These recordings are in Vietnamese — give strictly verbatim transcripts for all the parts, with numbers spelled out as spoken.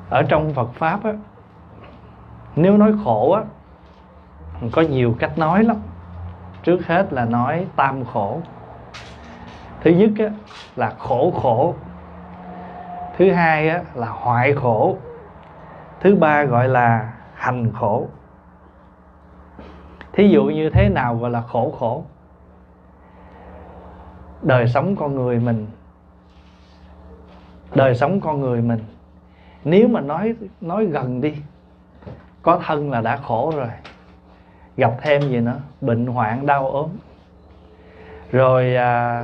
Ở trong Phật Pháp á, nếu nói khổ á, có nhiều cách nói lắm. Trước hết là nói tam khổ. Thứ nhất á, là khổ khổ. Thứ hai á, là hoại khổ. Thứ ba gọi là hành khổ. Thí dụ như thế nào gọi là khổ khổ? Đời sống con người mình, đời sống con người mình, nếu mà nói nói gần đi, có thân là đã khổ rồi, gặp thêm gì nữa, bệnh hoạn đau ốm, rồi à,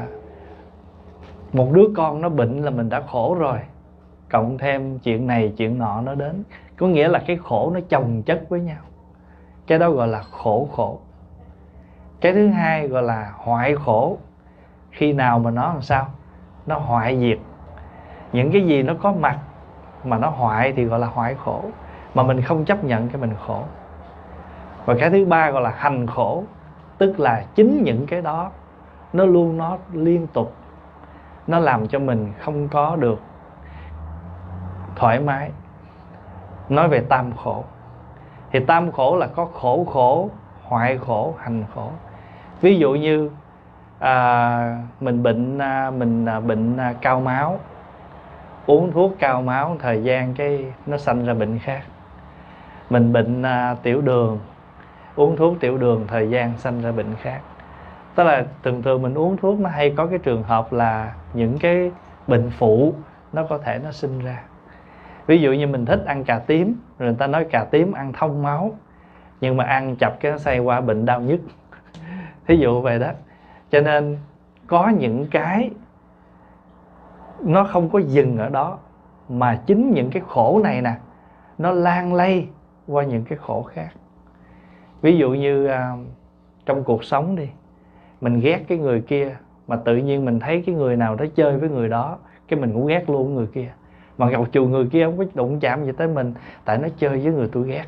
một đứa con nó bệnh là mình đã khổ rồi, cộng thêm chuyện này chuyện nọ nó đến. Có nghĩa là cái khổ nó chồng chất với nhau. Cái đó gọi là khổ khổ. Cái thứ hai gọi là hoại khổ. Khi nào mà nó làm sao? Nó hoại diệt. Những cái gì nó có mặt mà nó hoại thì gọi là hoại khổ. Mà mình không chấp nhận cái mình khổ. Và cái thứ ba gọi là hành khổ. Tức là chính những cái đó nó luôn nó liên tục, nó làm cho mình không có được thoải mái. Nói về tam khổ, thì tam khổ là có khổ khổ, hoại khổ, hành khổ. Ví dụ như à, mình bệnh à, mình à, bệnh à, cao máu, uống thuốc cao máu thời gian cái nó sanh ra bệnh khác. Mình bệnh à, tiểu đường, uống thuốc tiểu đường thời gian sanh ra bệnh khác. Tức là thường thường mình uống thuốc nó hay có cái trường hợp là những cái bệnh phụ nó có thể nó sinh ra. Ví dụ như mình thích ăn cà tím, rồi người ta nói cà tím ăn thông máu, nhưng mà ăn chập cái nó xoay qua bệnh đau nhức. Thí dụ vậy đó. Cho nên có những cái nó không có dừng ở đó, mà chính những cái khổ này nè, nó lan lây qua những cái khổ khác. Ví dụ như à, trong cuộc sống đi, mình ghét cái người kia, mà tự nhiên mình thấy cái người nào đó chơi với người đó, cái mình cũng ghét luôn người kia. Mà gặp chù người kia không có đụng chạm gì tới mình, tại nó chơi với người tôi ghét.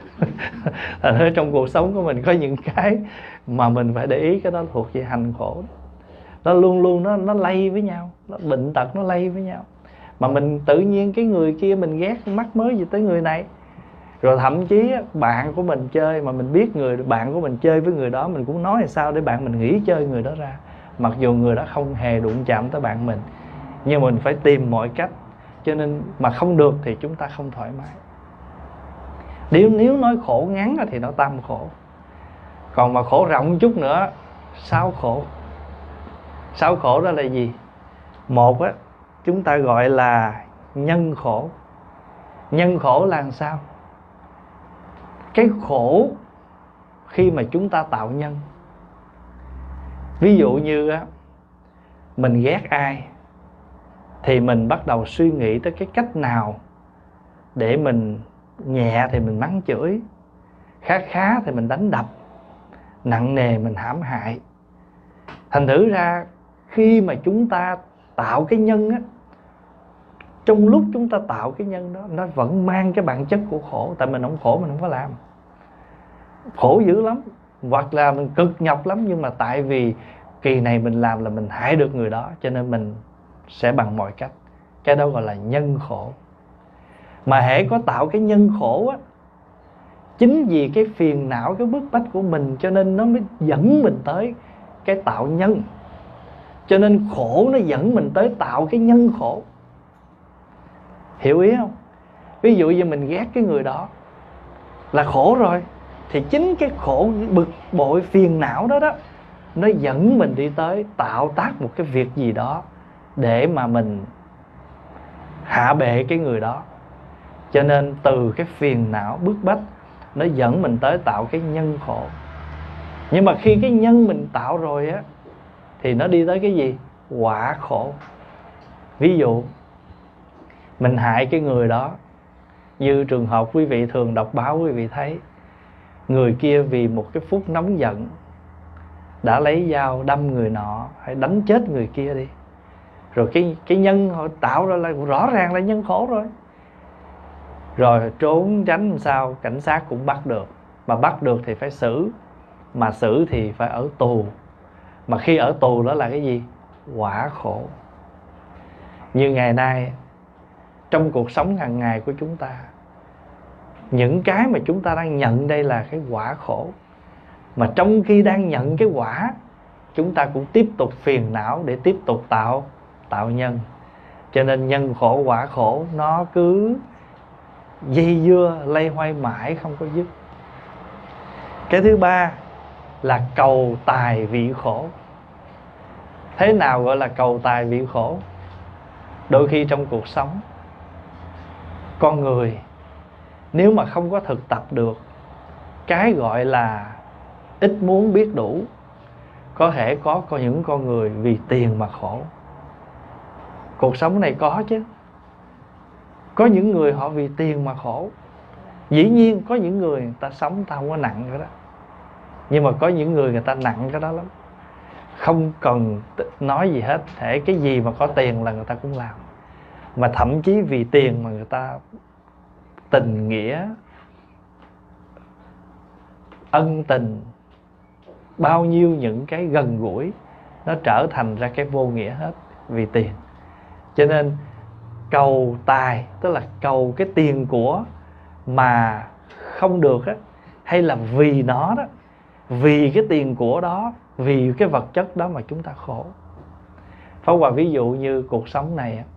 Ở trong cuộc sống của mình có những cái mà mình phải để ý, cái đó thuộc về hành khổ. Nó luôn luôn nó, nó lây với nhau, nó bệnh tật nó lây với nhau. Mà mình tự nhiên cái người kia mình ghét, mắc mới gì tới người này. Rồi thậm chí bạn của mình chơi mà mình biết người bạn của mình chơi với người đó, mình cũng nói là sao để bạn mình nghỉ chơi người đó ra, mặc dù người đó không hề đụng chạm tới bạn mình. Nhưng mình phải tìm mọi cách. Cho nên mà không được thì chúng ta không thoải mái. Nếu, nếu nói khổ ngắn thì nó tam khổ. Còn mà khổ rộng chút nữa, sáu khổ. Sáu khổ đó là gì? Một á, chúng ta gọi là nhân khổ. Nhân khổ là làm sao? Cái khổ khi mà chúng ta tạo nhân. Ví dụ như á, mình ghét ai thì mình bắt đầu suy nghĩ tới cái cách nào để mình nhẹ thì mình mắng chửi, khá khá thì mình đánh đập, nặng nề mình hãm hại. Thành thử ra khi mà chúng ta tạo cái nhân á, trong lúc chúng ta tạo cái nhân đó, nó vẫn mang cái bản chất của khổ. Tại mình không khổ mình không có làm. Khổ dữ lắm, hoặc là mình cực nhọc lắm, nhưng mà tại vì kỳ này mình làm là mình hại được người đó, cho nên mình sẽ bằng mọi cách. Cái đó gọi là nhân khổ. Mà hễ có tạo cái nhân khổ á, chính vì cái phiền não, cái bức bách của mình, cho nên nó mới dẫn mình tới cái tạo nhân. Cho nên khổ nó dẫn mình tới tạo cái nhân khổ. Hiểu ý không? Ví dụ như mình ghét cái người đó là khổ rồi, thì chính cái khổ bực bội phiền não đó đó, nó dẫn mình đi tới tạo tác một cái việc gì đó để mà mình hạ bệ cái người đó. Cho nên từ cái phiền não bức bách, nó dẫn mình tới tạo cái nhân khổ. Nhưng mà khi cái nhân mình tạo rồi á, thì nó đi tới cái gì? Quả khổ. Ví dụ mình hại cái người đó, như trường hợp quý vị thường đọc báo, quý vị thấy người kia vì một cái phút nóng giận đã lấy dao đâm người nọ, hay đánh chết người kia đi. Rồi cái, cái nhân họ tạo ra là rõ ràng là nhân khổ rồi. Rồi trốn tránh làm sao, cảnh sát cũng bắt được. Mà bắt được thì phải xử. Mà xử thì phải ở tù. Mà khi ở tù đó là cái gì? Quả khổ. Như ngày nay trong cuộc sống hàng ngày của chúng ta. Những cái mà chúng ta đang nhận đây là cái quả khổ, mà trong khi đang nhận cái quả, chúng ta cũng tiếp tục phiền não để tiếp tục tạo tạo nhân. Cho nên nhân khổ quả khổ nó cứ dây dưa lây hoay mãi không có dứt. Cái thứ ba là cầu tài vị khổ. Thế nào gọi là cầu tài vị khổ? Đôi khi trong cuộc sống, con người nếu mà không có thực tập được cái gọi là ít muốn biết đủ, có thể có, có những con người vì tiền mà khổ. Cuộc sống này có chứ. Có những người họ vì tiền mà khổ. Dĩ nhiên có những người người ta sống ta không có nặng cái đó, nhưng mà có những người người ta nặng cái đó lắm. Không cần nói gì hết, thể cái gì mà có tiền là người ta cũng làm. Mà thậm chí vì tiền mà người ta tình nghĩa, ân tình, bao nhiêu những cái gần gũi nó trở thành ra cái vô nghĩa hết vì tiền. Cho nên cầu tài tức là cầu cái tiền của mà không được á, hay là vì nó đó, vì cái tiền của đó, vì cái vật chất đó mà chúng ta khổ. Pháp Hòa ví dụ như cuộc sống này á,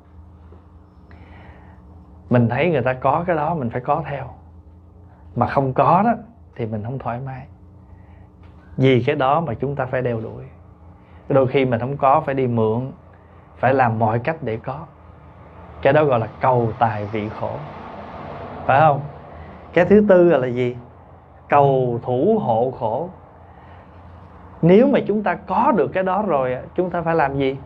mình thấy người ta có cái đó mình phải có theo, mà không có đó thì mình không thoải mái. Vì cái đó mà chúng ta phải đeo đuổi. Đôi khi mình không có phải đi mượn, phải làm mọi cách để có. Cái đó gọi là cầu tài vị khổ, phải không? Cái thứ tư là gì? Cầu thủ hộ khổ. Nếu mà chúng ta có được cái đó rồi, chúng ta phải làm gì?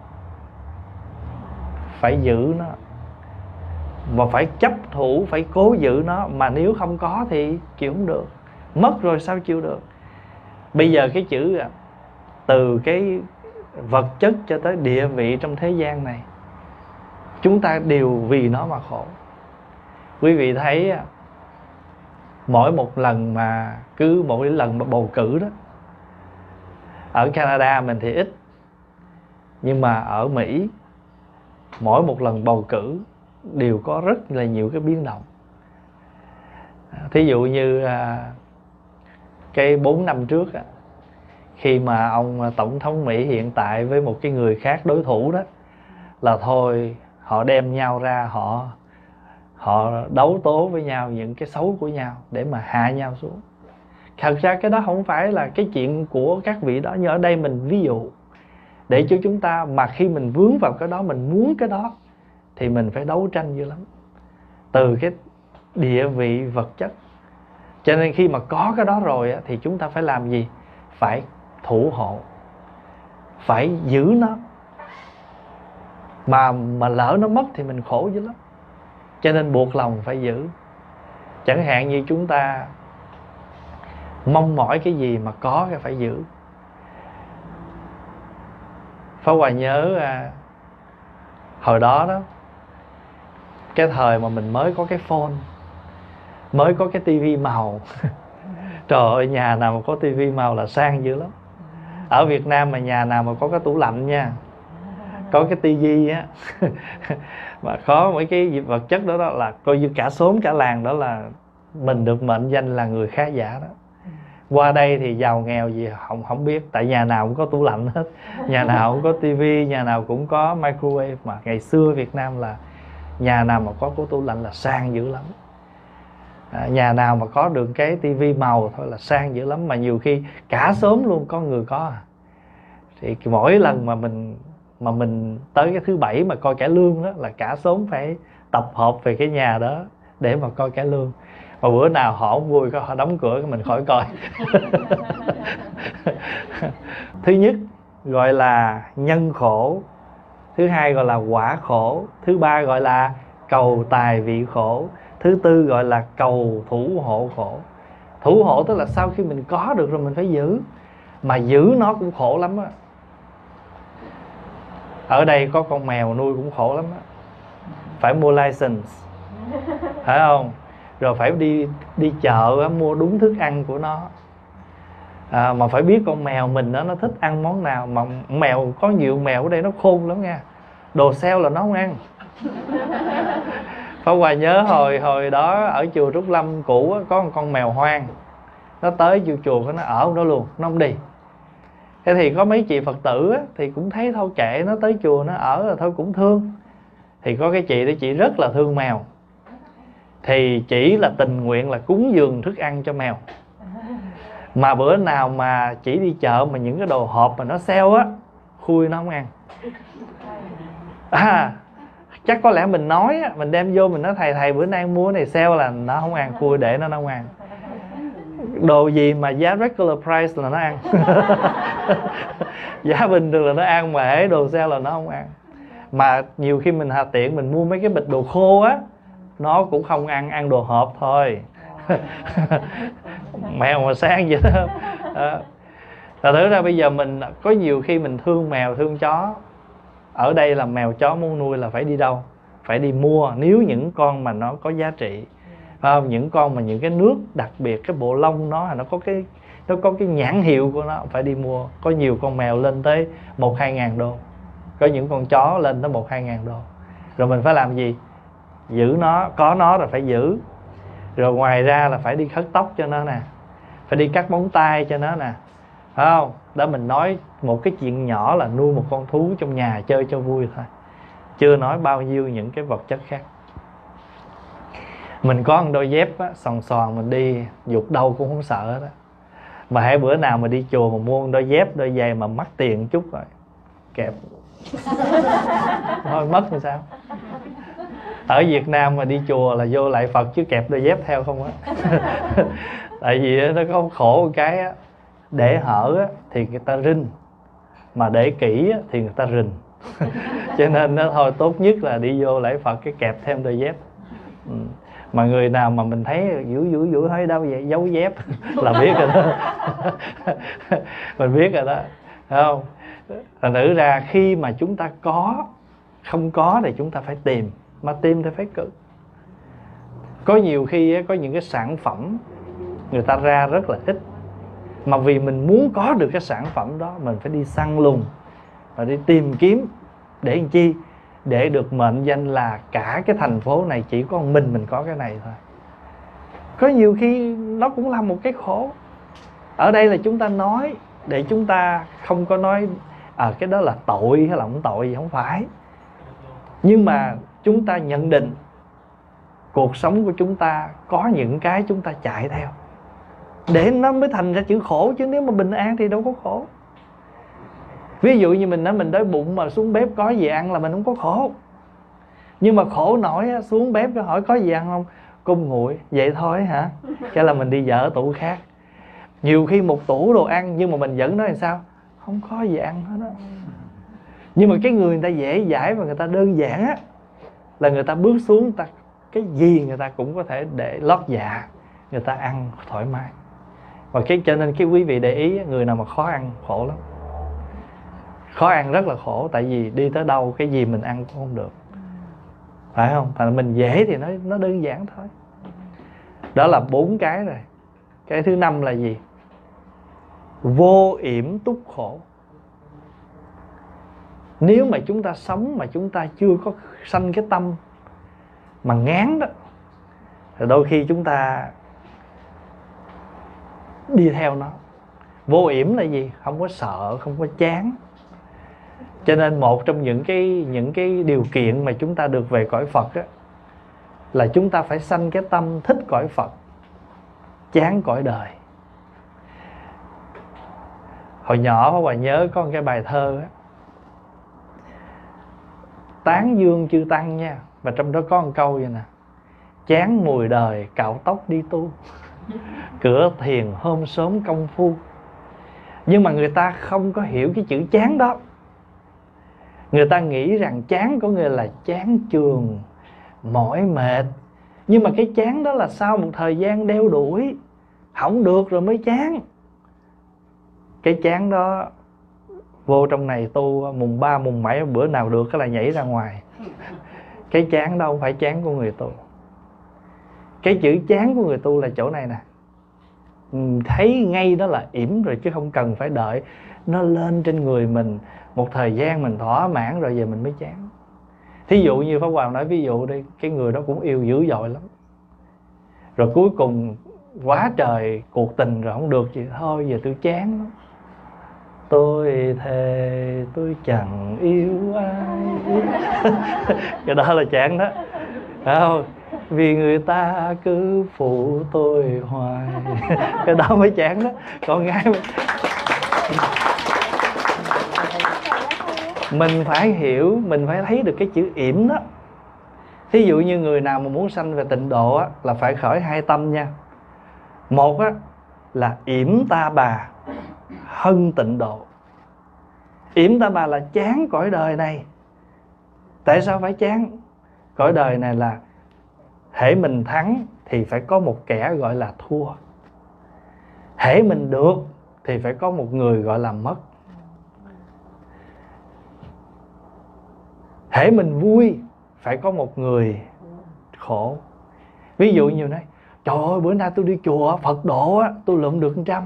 Phải giữ nó, mà phải chấp thủ, phải cố giữ nó. Mà nếu không có thì chịu không được. Mất rồi sao chịu được? Bây giờ cái chữ từ cái vật chất cho tới địa vị trong thế gian này, chúng ta đều vì nó mà khổ. Quý vị thấy mỗi một lần mà cứ mỗi lần mà bầu cử đó, ở Canada mình thì ít, nhưng mà ở Mỹ mỗi một lần bầu cử đều có rất là nhiều cái biến động. Thí dụ như cái bốn năm trước khi mà ông tổng thống Mỹ hiện tại với một cái người khác đối thủ đó, là thôi họ đem nhau ra, họ họ đấu tố với nhau những cái xấu của nhau để mà hạ nhau xuống. Thật ra cái đó không phải là cái chuyện của các vị đó, nhưng ở đây mình ví dụ để cho chúng ta, mà khi mình vướng vào cái đó, mình muốn cái đó thì mình phải đấu tranh dữ lắm, từ cái địa vị vật chất. Cho nên khi mà có cái đó rồi thì chúng ta phải làm gì? Phải thủ hộ, phải giữ nó. Mà mà lỡ nó mất thì mình khổ dữ lắm. Cho nên buộc lòng phải giữ. Chẳng hạn như chúng ta mong mỏi cái gì mà có cái phải giữ. Pháp Hòa nhớ à, hồi đó đó, cái thời mà mình mới có cái phone, mới có cái tivi màu trời ơi, nhà nào mà có tivi màu là sang dữ lắm. Ở Việt Nam mà nhà nào mà có cái tủ lạnh nha, có cái tivi á mà có mấy cái vật chất đó, đó là coi như cả xóm cả làng đó là mình được mệnh danh là người khá giả đó. Qua đây thì giàu nghèo gì không không biết, tại nhà nào cũng có tủ lạnh hết, nhà nào cũng có tivi, nhà nào cũng có microwave. Mà ngày xưa Việt Nam là nhà nào mà có cái tủ lạnh là sang dữ lắm. À, nhà nào mà có được cái tivi màu thôi là sang dữ lắm. Mà nhiều khi cả xóm luôn có người có. Thì mỗi lần mà mình mà mình tới cái thứ bảy mà coi cải lương đó, là cả xóm phải tập hợp về cái nhà đó để mà coi cải lương. Mà bữa nào họ không vui, họ đóng cửa mình khỏi coi. Thứ nhất gọi là nhân khổ, thứ hai gọi là quả khổ, thứ ba gọi là cầu tài vị khổ, thứ tư gọi là cầu thủ hộ khổ. Thủ hộ tức là sau khi mình có được rồi mình phải giữ, mà giữ nó cũng khổ lắm á. Ở đây có con mèo nuôi cũng khổ lắm á, phải mua license, phải không? Rồi phải đi đi chợ mua đúng thức ăn của nó. À, mà phải biết con mèo mình đó, nó thích ăn món nào. Mà mèo, có nhiều mèo ở đây nó khôn lắm nha, đồ sale là nó không ăn. Pháp Hòa nhớ hồi hồi đó ở chùa Trúc Lâm cũ á, có một con mèo hoang. Nó tới chùa chùa nó ở đó luôn, nó không đi. Thế thì có mấy chị Phật tử á, thì cũng thấy thôi kệ, nó tới chùa nó ở là thôi cũng thương. Thì có cái chị đó, chị rất là thương mèo. Thì chỉ là tình nguyện là cúng dường thức ăn cho mèo. Mà bữa nào mà chỉ đi chợ mà những cái đồ hộp mà nó sale á, khui nó không ăn. À, chắc có lẽ mình nói á, mình đem vô mình nói thầy thầy bữa nay mua này sale là nó không ăn, khui để nó không ăn. Đồ gì mà giá regular price là nó ăn. Giá bình thường là nó ăn, mà hễ đồ sale là nó không ăn. Mà nhiều khi mình hà tiện mình mua mấy cái bịch đồ khô á, nó cũng không ăn, ăn đồ hộp thôi. Mèo mà sang vậy đó. À, thật thử ra bây giờ mình có nhiều khi mình thương mèo thương chó. Ở đây là mèo chó muốn nuôi là phải đi đâu? Phải đi mua. Nếu những con mà nó có giá trị, phải không? Những con mà những cái nước đặc biệt, cái bộ lông nó nó có cái nó có cái nhãn hiệu của nó, phải đi mua. Có nhiều con mèo lên tới một hai ngàn đô, có những con chó lên tới một hai ngàn đô. Rồi mình phải làm gì? Giữ nó, có nó rồi phải giữ. Rồi ngoài ra là phải đi cắt tóc cho nó nè, phải đi cắt móng tay cho nó nè, phải không? Đó, mình nói một cái chuyện nhỏ là nuôi một con thú trong nhà chơi cho vui thôi, chưa nói bao nhiêu những cái vật chất khác. Mình có một đôi dép á, sòn sòn mình đi giục đâu cũng không sợ đó. Mà hãy bữa nào mà đi chùa mà mua một đôi dép, đôi giày mà mắc tiền chút rồi kẹp thôi mất thì sao? Ở Việt Nam mà đi chùa là vô lại Phật chứ kẹp đôi dép theo không á. Tại vì nó có khổ một cái á, để hở á, thì người ta rinh, mà để kỹ á, thì người ta rình. Cho nên nó thôi tốt nhất là đi vô lễ Phật cái kẹp thêm đôi dép. Ừ. Mà người nào mà mình thấy vũ vũ vũ thấy đâu vậy, giấu dép là biết rồi đó. Mình biết rồi đó, thấy không? Thành thử ra khi mà chúng ta có, không có thì chúng ta phải tìm, mà tìm thì phải cực. Có nhiều khi có những cái sản phẩm người ta ra rất là ít, mà vì mình muốn có được cái sản phẩm đó mình phải đi săn lùng và đi tìm kiếm. Để làm chi? Để được mệnh danh là cả cái thành phố này chỉ có mình mình có cái này thôi. Có nhiều khi nó cũng là một cái khổ. Ở đây là chúng ta nói để chúng ta không có nói à, cái đó là tội hay là không tội gì, không phải. Nhưng mà chúng ta nhận định cuộc sống của chúng ta có những cái chúng ta chạy theo, để nó mới thành ra chữ khổ. Chứ nếu mà bình an thì đâu có khổ. Ví dụ như mình nói mình đói bụng mà xuống bếp có gì ăn là mình không có khổ. Nhưng mà khổ nổi xuống bếp có hỏi có gì ăn không? Cung nguội, vậy thôi hả? Cái là mình đi dở tủ khác. Nhiều khi một tủ đồ ăn nhưng mà mình vẫn nói làm sao? Không có gì ăn hết á. Nhưng mà cái người người ta dễ dãi và người ta đơn giản á, là người ta bước xuống, người ta cái gì người ta cũng có thể để lót dạ, người ta ăn thoải mái. Và cái cho nên cái quý vị để ý, người nào mà khó ăn khổ lắm. Khó ăn rất là khổ, tại vì đi tới đâu cái gì mình ăn cũng không được, phải không? Tại mình dễ thì nó nó đơn giản thôi. Đó là bốn cái rồi. Cái thứ năm là gì? Vô yểm túc khổ. Nếu mà chúng ta sống mà chúng ta chưa có sanh cái tâm mà ngán đó, thì đôi khi chúng ta đi theo nó. Vô yểm là gì? Không có sợ, không có chán. Cho nên một trong những cái những cái điều kiện mà chúng ta được về cõi Phật á, là chúng ta phải sanh cái tâm thích cõi Phật, chán cõi đời. Hồi nhỏ Pháp Hòa nhớ có một cái bài thơ á, tán dương chư tăng nha, và trong đó có một câu vậy nè: chán mùi đời cạo tóc đi tu, cửa thiền hôm sớm công phu. Nhưng mà người ta không có hiểu cái chữ chán đó. Người ta nghĩ rằng chán có nghĩa là chán chường, mỏi mệt. Nhưng mà cái chán đó là sau một thời gian đeo đuổi, không được rồi mới chán. Cái chán đó vô trong này tu mùng ba mùng bảy bữa nào được cái là nhảy ra ngoài. Cái chán đâu phải chán của người tu. Cái chữ chán của người tu là chỗ này nè, thấy ngay đó là yểm rồi, chứ không cần phải đợi nó lên trên người mình một thời gian mình thỏa mãn rồi về mình mới chán. Thí dụ như Pháp Hòa nói ví dụ đi, cái người đó cũng yêu dữ dội lắm, rồi cuối cùng quá trời cuộc tình rồi không được gì, thôi giờ tôi chán lắm, tôi thề tôi chẳng yêu ai. Cái đó là chán đó, phải không? Vì người ta cứ phụ tôi hoài. Cái đó mới chán đó. Còn ngay mình phải hiểu, mình phải thấy được cái chữ yểm đó. Thí dụ như người nào mà muốn sanh về tịnh độ á, là phải khởi hai tâm nha. Một á, là yểm ta bà hân tịnh độ. Yểm ta bà là chán cõi đời này. Tại sao phải chán? Cõi đời này là hễ mình thắng thì phải có một kẻ gọi là thua, hễ mình được thì phải có một người gọi là mất. Hễ mình vui phải có một người khổ. Ví dụ như nói trời ơi bữa nay tôi đi chùa Phật độ á, tôi lượm được một trăm.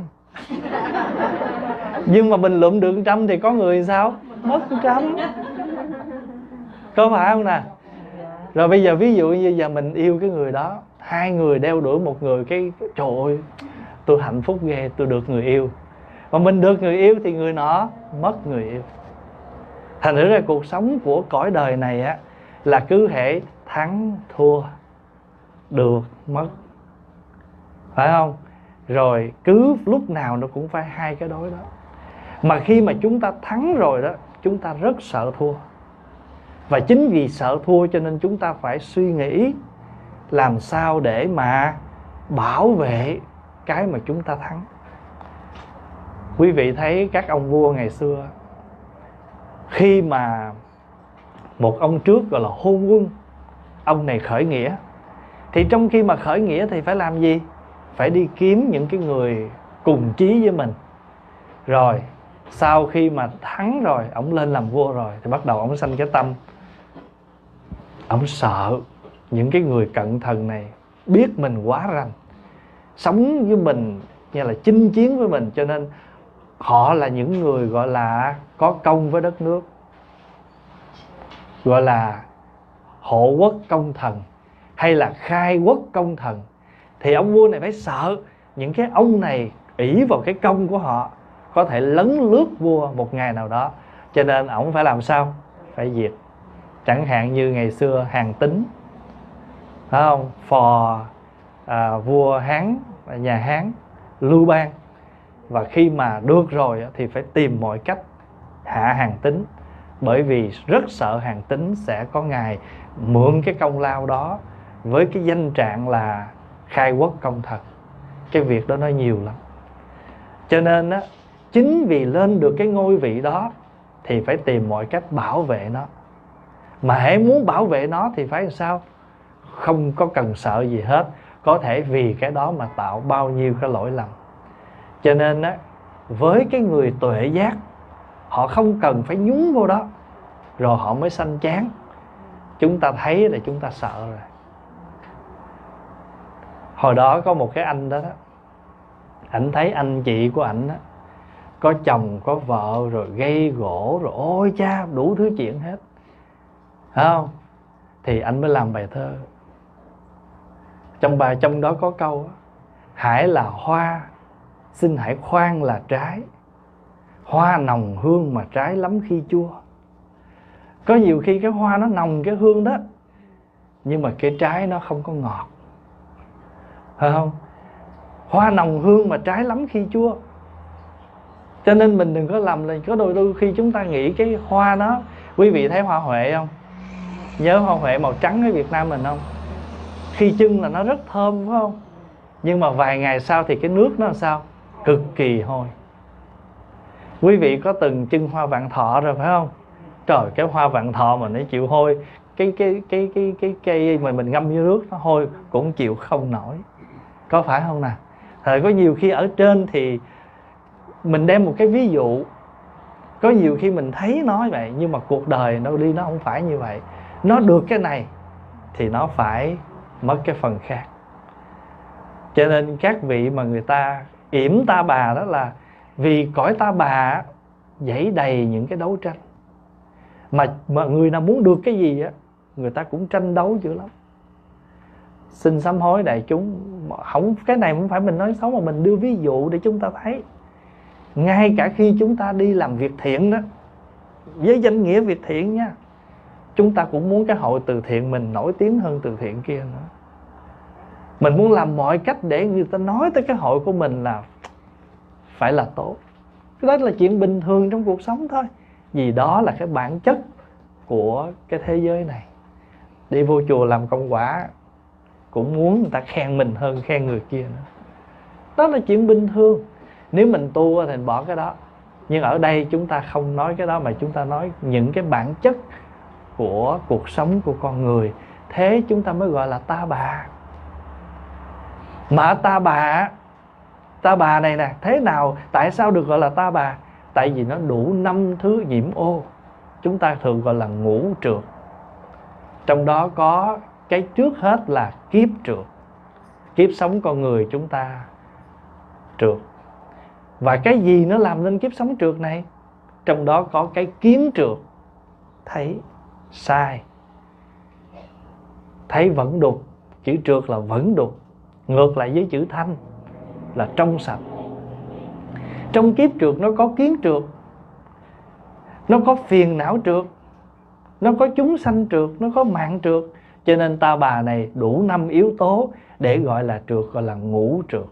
Nhưng mà mình lượm được một trăm thì có người sao? Mất một trăm. Có phải không nè? Rồi bây giờ ví dụ như giờ mình yêu cái người đó, hai người đeo đuổi một người, cái trời ơi tôi hạnh phúc ghê, tôi được người yêu. Mà mình được người yêu thì người nọ mất người yêu. Thành thử ra cuộc sống của cõi đời này á, là cứ hễ thắng thua, được mất, phải không? Rồi cứ lúc nào nó cũng phải hai cái đối đó. Mà khi mà chúng ta thắng rồi đó, chúng ta rất sợ thua. Và chính vì sợ thua cho nên chúng ta phải suy nghĩ làm sao để mà bảo vệ cái mà chúng ta thắng. Quý vị thấy các ông vua ngày xưa, khi mà một ông trước gọi là hôn quân, ông này khởi nghĩa, thì trong khi mà khởi nghĩa thì phải làm gì? Phải đi kiếm những cái người cùng chí với mình. Rồi sau khi mà thắng rồi, ông lên làm vua rồi, thì bắt đầu ông sanh cái tâm ông sợ những cái người cận thần này biết mình quá rành, sống với mình như là chinh chiến với mình, cho nên họ là những người gọi là có công với đất nước, gọi là hộ quốc công thần hay là khai quốc công thần. Thì ông vua này phải sợ những cái ông này ỷ vào cái công của họ có thể lấn lướt vua một ngày nào đó, cho nên ổng phải làm sao? Phải diệt. Chẳng hạn như ngày xưa Hàn Tín, phải không? Phò à, vua Hán, nhà Hán Lưu Bang. Và khi mà được rồi thì phải tìm mọi cách hạ Hàn Tín, bởi vì rất sợ Hàn Tín sẽ có ngày mượn cái công lao đó với cái danh trạng là khai quốc công thần. Cái việc đó nó nhiều lắm. Cho nên á, chính vì lên được cái ngôi vị đó thì phải tìm mọi cách bảo vệ nó. Mà hễ muốn bảo vệ nó thì phải làm sao? Không có cần sợ gì hết. Có thể vì cái đó mà tạo bao nhiêu cái lỗi lầm. Cho nên á, với cái người tuệ giác, họ không cần phải nhúng vô đó rồi họ mới sanh chán. Chúng ta thấy là chúng ta sợ rồi. Hồi đó có một cái anh đó đó, ảnh thấy anh chị của ảnh đó có chồng có vợ rồi gây gỗ rồi ôi cha đủ thứ chuyện hết, phải không? Thì anh mới làm bài thơ. Trong bài trong đó có câu: hãy là hoa, xin hãy khoan là trái. Hoa nồng hương mà trái lắm khi chua. Có nhiều khi cái hoa nó nồng cái hương đó, nhưng mà cái trái nó không có ngọt, phải không? Hoa nồng hương mà trái lắm khi chua. Cho nên mình đừng có làm là có đôi đôi khi chúng ta nghĩ cái hoa đó. Quý vị thấy hoa huệ không? Nhớ hoa huệ màu trắng ở Việt Nam mình không? Khi chưng là nó rất thơm, phải không? Nhưng mà vài ngày sau thì cái nước nó làm sao? Cực kỳ hôi. Quý vị có từng chưng hoa vạn thọ rồi phải không? Trời, cái hoa vạn thọ mà nó chịu hôi, cái cái cái cái cái cây mà mình ngâm vô nước nó hôi cũng chịu không nổi. Có phải không nè? Thời có nhiều khi ở trên thì mình đem một cái ví dụ, có nhiều khi mình thấy nói vậy, nhưng mà cuộc đời nó đi nó không phải như vậy. Nó được cái này thì nó phải mất cái phần khác. Cho nên các vị mà người ta yểm ta bà đó là vì cõi ta bà dẫy đầy những cái đấu tranh. Mà, mà người nào muốn được cái gì á người ta cũng tranh đấu dữ lắm. Xin sám hối đại chúng, không, cái này không phải mình nói xấu mà mình đưa ví dụ để chúng ta thấy. Ngay cả khi chúng ta đi làm việc thiện đó, với danh nghĩa việc thiện nha, chúng ta cũng muốn cái hội từ thiện mình nổi tiếng hơn từ thiện kia nữa. Mình muốn làm mọi cách để người ta nói tới cái hội của mình là phải là tốt. Cái đó là chuyện bình thường trong cuộc sống thôi. Vì đó là cái bản chất của cái thế giới này. Đi vô chùa làm công quả cũng muốn người ta khen mình hơn khen người kia nữa. Đó là chuyện bình thường. Nếu mình tu thì mình bỏ cái đó. Nhưng ở đây chúng ta không nói cái đó, mà chúng ta nói những cái bản chất của cuộc sống của con người. Thế chúng ta mới gọi là ta bà. Mà ta bà, ta bà này nè, thế nào, tại sao được gọi là ta bà? Tại vì nó đủ năm thứ nhiễm ô. Chúng ta thường gọi là ngũ trượt. Trong đó có cái trước hết là kiếp trượt. Kiếp sống con người chúng ta trượt. Và cái gì nó làm nên kiếp sống trượt này? Trong đó có cái kiến trượt. Thấy sai, thấy vẫn đục. Chữ trượt là vẫn đục. Ngược lại với chữ thanh là trong sạch. Trong kiếp trượt nó có kiến trượt, nó có phiền não trượt, nó có chúng sanh trượt, nó có mạng trượt. Cho nên ta bà này đủ năm yếu tố để gọi là trượt, gọi là ngũ trượt.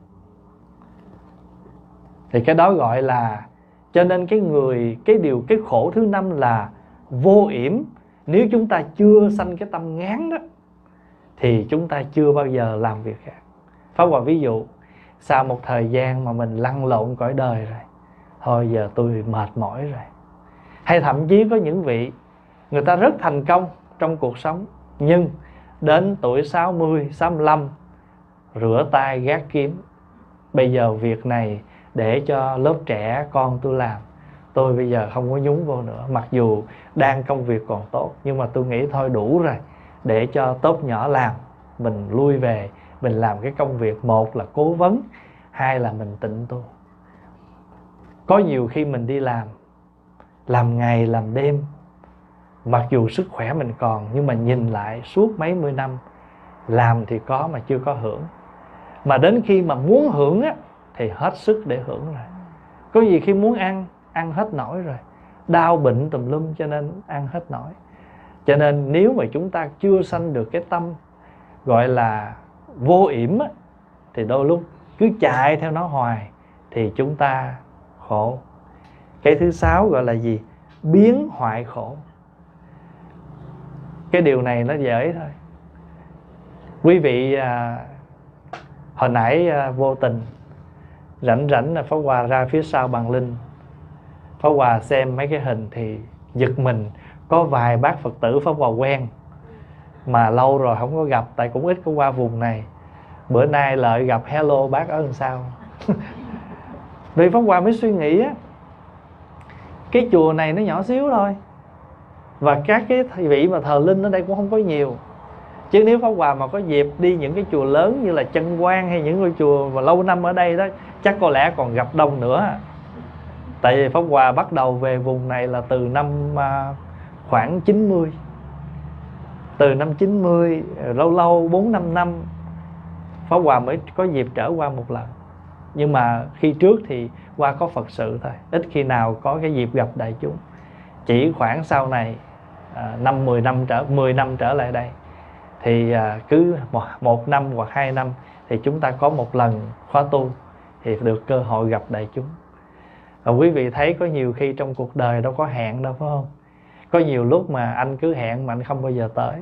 Thì cái đó gọi là, cho nên cái người, cái điều, cái khổ thứ năm là vô yểm. Nếu chúng ta chưa sanh cái tâm ngán đó thì chúng ta chưa bao giờ làm việc khác. Pháp Hòa ví dụ, sau một thời gian mà mình lăn lộn cõi đời rồi, thôi giờ tôi mệt mỏi rồi. Hay thậm chí có những vị người ta rất thành công trong cuộc sống, nhưng đến tuổi sáu mươi, sáu mươi lăm rửa tay gác kiếm. Bây giờ việc này để cho lớp trẻ con tôi làm, tôi bây giờ không có nhúng vô nữa. Mặc dù đang công việc còn tốt, nhưng mà tôi nghĩ thôi đủ rồi, để cho tốp nhỏ làm, mình lui về, mình làm cái công việc, một là cố vấn, hai là mình tịnh tu. Có nhiều khi mình đi làm, làm ngày làm đêm, mặc dù sức khỏe mình còn, nhưng mà nhìn lại suốt mấy mươi năm, làm thì có mà chưa có hưởng. Mà đến khi mà muốn hưởng á, thì hết sức để hưởng rồi. Có gì khi muốn ăn, ăn hết nổi rồi, đau bệnh tùm lum cho nên ăn hết nổi. Cho nên nếu mà chúng ta chưa sanh được cái tâm gọi là vô yểm á, thì đôi lúc cứ chạy theo nó hoài thì chúng ta khổ. Cái thứ sáu gọi là gì? Biến hoại khổ. Cái điều này nó dễ thôi. Quý vị à, hồi nãy à, vô tình rảnh rảnh là Pháp Hòa ra phía sau bàn linh, Pháp Hòa xem mấy cái hình thì giật mình. Có vài bác Phật tử Pháp Hòa quen mà lâu rồi không có gặp, tại cũng ít có qua vùng này. Bữa nay Lợi gặp, hello bác ở làm sao. Vì Pháp Hòa mới suy nghĩ á, cái chùa này nó nhỏ xíu thôi, và các cái vị mà thờ linh ở đây cũng không có nhiều. Chứ nếu Pháp Hòa mà có dịp đi những cái chùa lớn như là Chân Quang hay những ngôi chùa mà lâu năm ở đây đó, chắc có lẽ còn gặp đông nữa. Tại vì Pháp Hòa bắt đầu về vùng này là từ năm khoảng chín mươi. Từ năm chín mươi, lâu lâu bốn năm năm Pháp Hòa mới có dịp trở qua một lần. Nhưng mà khi trước thì qua có Phật sự thôi, ít khi nào có cái dịp gặp đại chúng. Chỉ khoảng sau này à, năm mười năm trở mười năm trở lại đây thì à, cứ một, một năm hoặc hai năm thì chúng ta có một lần khóa tu thì được cơ hội gặp đại chúng. Và quý vị thấy có nhiều khi trong cuộc đời đâu có hẹn đâu, phải không? Có nhiều lúc mà anh cứ hẹn mà anh không bao giờ tới.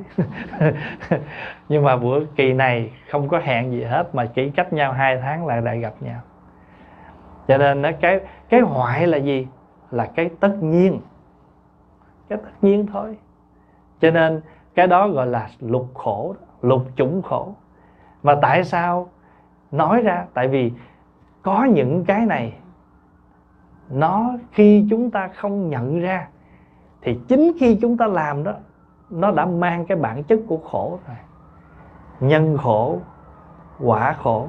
Nhưng mà bữa kỳ này không có hẹn gì hết, mà chỉ cách nhau hai tháng lại lại gặp nhau. Cho nên cái, cái hoại là gì? Là cái tất nhiên. Cái tất nhiên thôi. Cho nên cái đó gọi là lục khổ, lục chủng khổ. Mà tại sao nói ra? Tại vì có những cái này, nó khi chúng ta không nhận ra thì chính khi chúng ta làm đó, nó đã mang cái bản chất của khổ rồi. Nhân khổ, quả khổ.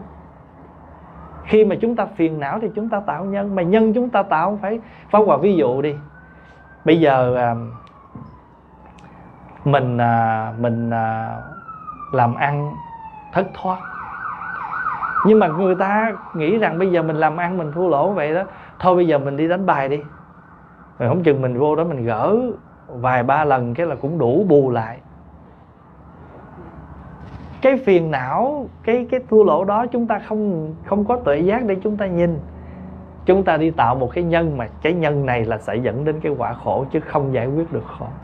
Khi mà chúng ta phiền não thì chúng ta tạo nhân. Mà nhân chúng ta tạo không phải. Pháp Hòa ví dụ đi. Bây giờ Mình à, Mình à, làm ăn thất thoát. Nhưng mà người ta nghĩ rằng bây giờ mình làm ăn mình thua lỗ vậy đó, thôi bây giờ mình đi đánh bài đi, rồi không chừng mình vô đó mình gỡ vài ba lần cái là cũng đủ bù lại. Cái phiền não, cái cái thua lỗ đó chúng ta không không có tuệ giác để chúng ta nhìn. Chúng ta đi tạo một cái nhân, mà cái nhân này là sẽ dẫn đến cái quả khổ chứ không giải quyết được khổ.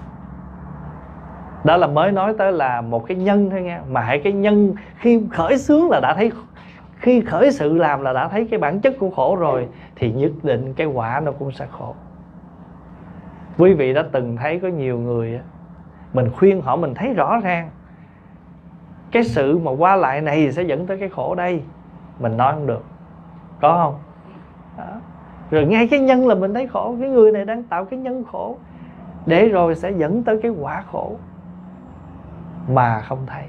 Đó là mới nói tới là một cái nhân thôi nha. Mà hãy cái nhân khi khởi xướng là đã thấy, khi khởi sự làm là đã thấy cái bản chất của khổ rồi, thì nhất định cái quả nó cũng sẽ khổ. Quý vị đã từng thấy có nhiều người, mình khuyên họ mình thấy rõ ràng cái sự mà qua lại này sẽ dẫn tới cái khổ đây, mình nói không được. Có không? Đó. Rồi ngay cái nhân là mình thấy khổ, cái người này đang tạo cái nhân khổ, để rồi sẽ dẫn tới cái quả khổ mà không thấy.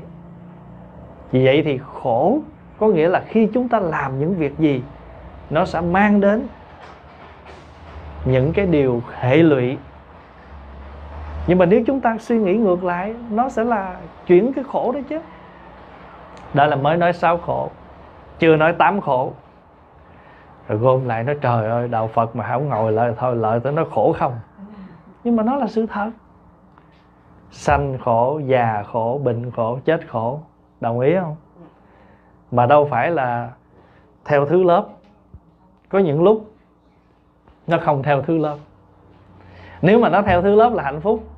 Vì vậy thì khổ có nghĩa là khi chúng ta làm những việc gì nó sẽ mang đến những cái điều hệ lụy. Nhưng mà nếu chúng ta suy nghĩ ngược lại, nó sẽ là chuyển cái khổ đó chứ. Đó là mới nói sáu khổ, chưa nói tám khổ. Rồi gom lại nói trời ơi, đạo Phật mà không ngồi lại thôi lợi tới nó khổ không. Nhưng mà nó là sự thật. Sanh khổ, già khổ, bệnh khổ, chết khổ. Đồng ý không? Mà đâu phải là theo thứ lớp. Có những lúc nó không theo thứ lớp. Nếu mà nó theo thứ lớp là hạnh phúc.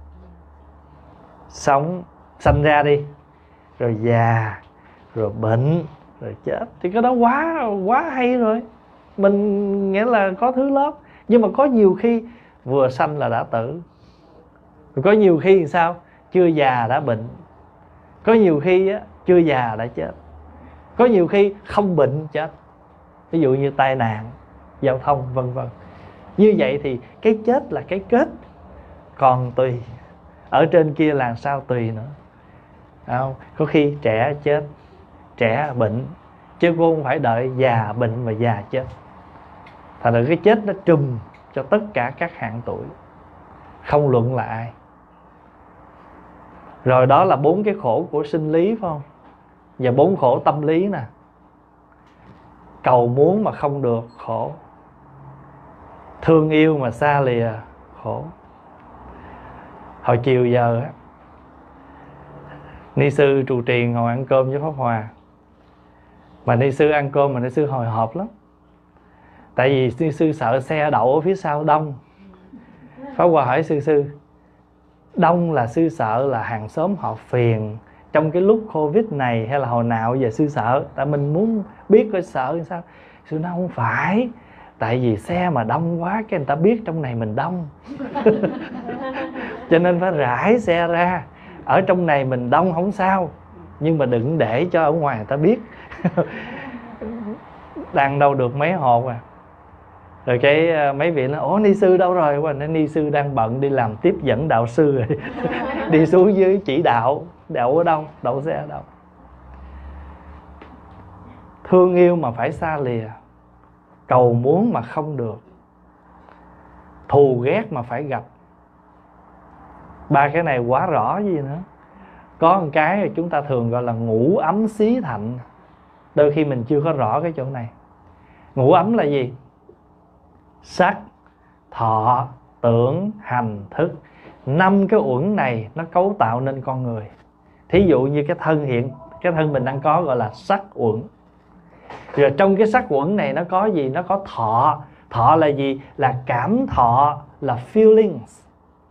Sống, sanh ra đi, rồi già, rồi bệnh, rồi chết, thì cái đó quá quá hay rồi. Mình nghĩa là có thứ lớp. Nhưng mà có nhiều khi vừa sanh là đã tử. Rồi có nhiều khi sao? Chưa già đã bệnh. Có nhiều khi á, chưa già đã chết. Có nhiều khi không bệnh chết. Ví dụ như tai nạn giao thông vân vân. Như vậy thì cái chết là cái kết. Còn tùy ở trên kia là sao tùy nữa. Không? Có khi trẻ chết, trẻ bệnh, chứ cô không phải đợi già bệnh và già chết. Thành ra cái chết nó trùm cho tất cả các hạng tuổi, không luận là ai. Rồi đó là bốn cái khổ của sinh lý, phải không? Và bốn khổ tâm lý nè. Cầu muốn mà không được, khổ. Thương yêu mà xa lìa, khổ. Hồi chiều giờ á, ni sư trụ trì ngồi ăn cơm với Pháp Hòa. Mà ni sư ăn cơm mà ni sư hồi hộp lắm. Tại vì ni sư sợ xe đậu ở phía sau đông. Pháp Hòa hỏi sư sư, đông là sư sợ là hàng xóm họ phiền trong cái lúc Covid này hay là hồi nào giờ sư sợ? Tại mình muốn biết coi sợ làm sao. Sư nói không phải, tại vì xe mà đông quá cái người ta biết trong này mình đông. Cho nên phải rải xe ra. Ở trong này mình đông không sao, nhưng mà đừng để cho ở ngoài người ta biết. Đang đâu được mấy hộp à. Rồi cái mấy vị nói ủa ni sư đâu rồi? Qua nói ni sư đang bận đi làm tiếp dẫn đạo sư rồi. Đi xuống dưới chỉ đạo. Đậu ở đâu? Đậu xe ở đâu? Thương yêu mà phải xa lìa, cầu muốn mà không được, thù ghét mà phải gặp. Ba cái này quá rõ gì nữa. Có một cái chúng ta thường gọi là ngũ ấm xí thạnh. Đôi khi mình chưa có rõ cái chỗ này. Ngũ ấm là gì? Sắc, thọ, tưởng, hành, thức. Năm cái uẩn này nó cấu tạo nên con người. Thí dụ như cái thân hiện, cái thân mình đang có gọi là sắc uẩn. Rồi trong cái sắc uẩn này nó có gì? Nó có thọ. Thọ là gì? Là cảm thọ, là feelings.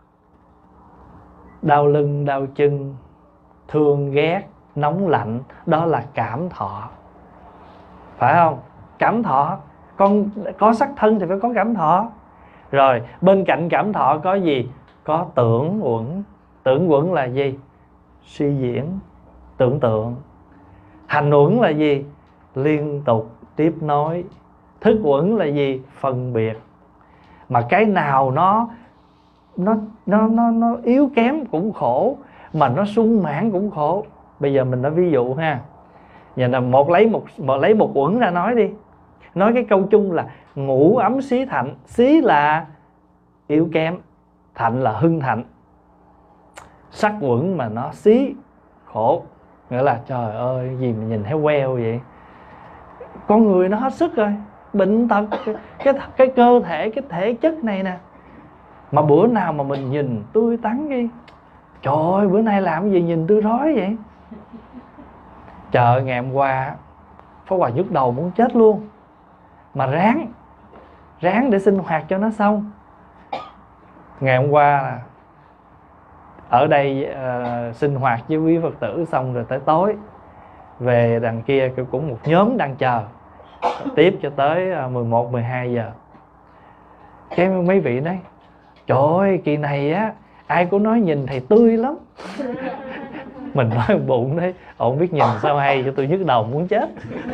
Đau lưng, đau chân, thương ghét, nóng lạnh, đó là cảm thọ. Phải không? Cảm thọ. Con có sắc thân thì phải có cảm thọ. Rồi bên cạnh cảm thọ có gì? Có tưởng uẩn. Tưởng uẩn là gì? Suy diễn, tưởng tượng. Hành uẩn là gì? Liên tục, tiếp nối. Thức uẩn là gì? Phân biệt. Mà cái nào nó nó nó nó nó yếu kém cũng khổ, mà nó sung mãn cũng khổ. Bây giờ mình nói ví dụ ha. Giờ là một lấy một một lấy một uẩn ra nói đi. Nói cái câu chung là ngũ ấm xí thạnh. Xí là yếu kém, thạnh là hưng thạnh. sắc uẩn mà nó xí khổ, nghĩa là trời ơi gì mà nhìn thấy queo vậy. Con người nó hết sức rồi, bệnh tật, cái, cái, cái cơ thể, cái thể chất này nè. Mà bữa nào mà mình nhìn tươi tắn đi, trời ơi bữa nay làm gì nhìn tươi rói vậy. Trời ơi, ngày hôm qua Pháp Hòa nhức đầu muốn chết luôn, mà ráng Ráng để sinh hoạt cho nó xong. Ngày hôm qua là ở đây uh, sinh hoạt với quý Phật tử xong rồi tới tối về đằng kia cũng một nhóm đang chờ tiếp cho tới mười một, mười hai giờ. Cái mấy vị nói trời ơi kỳ này á ai cũng nói nhìn thầy tươi lắm. Mình nói bụng đấy, ông biết nhìn sao hay cho tôi nhức đầu muốn chết.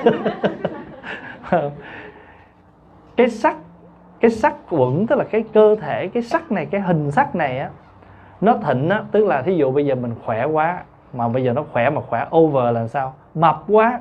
Cái sắc, cái sắc uẩn tức là cái cơ thể, cái sắc này, cái hình sắc này á, nó thịnh á, tức là thí dụ bây giờ mình khỏe quá, mà bây giờ nó khỏe mà khỏe over là sao? Mập quá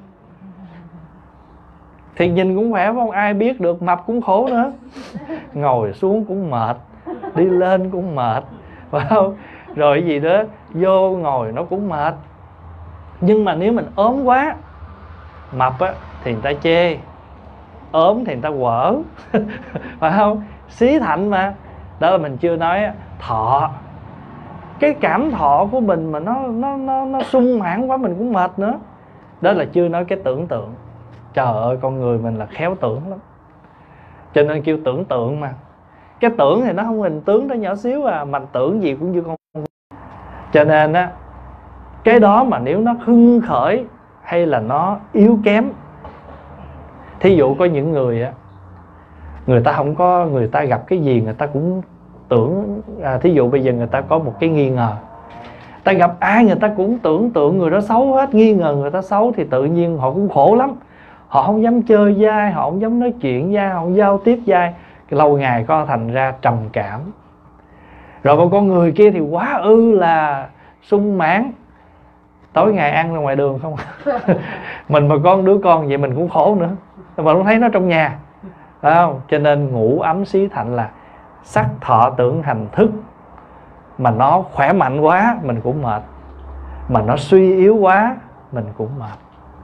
thì nhìn cũng khỏe, không ai biết được, mập cũng khổ nữa. Ngồi xuống cũng mệt, đi lên cũng mệt, phải không? Rồi cái gì đó vô ngồi nó cũng mệt. Nhưng mà nếu mình ốm quá, mập á thì người ta chê, ốm thì người ta quở. Phải không? Xí thạnh mà. Đó là mình chưa nói thọ. Cái cảm thọ của mình mà nó nó nó nó sung mãn quá mình cũng mệt nữa. Đó là chưa nói cái tưởng tượng. Trời ơi con người mình là khéo tưởng lắm, cho nên kêu tưởng tượng mà. Cái tưởng thì nó không hình tướng, nó nhỏ xíu à, mà tưởng gì cũng như con. Cho nên á, cái đó mà nếu nó hưng khởi hay là nó yếu kém, thí dụ có những người á, người ta không có, người ta gặp cái gì người ta cũng tưởng, à, thí dụ bây giờ người ta có một cái nghi ngờ, ta gặp ai người ta cũng tưởng tượng người đó xấu hết, nghi ngờ người ta xấu, thì tự nhiên họ cũng khổ lắm. Họ không dám chơi dai, họ không dám nói chuyện dai, họ không giao tiếp dai, lâu ngày có thành ra trầm cảm. Rồi còn con người kia thì quá ư là sung mãn, tối ngày ăn ra ngoài đường không. Mình mà con đứa con vậy mình cũng khổ nữa, mà không thấy nó trong nhà, phải không? Cho nên ngũ ấm xí thạnh là sắc thọ tưởng hành thức, mà nó khỏe mạnh quá mình cũng mệt, mà nó suy yếu quá mình cũng mệt.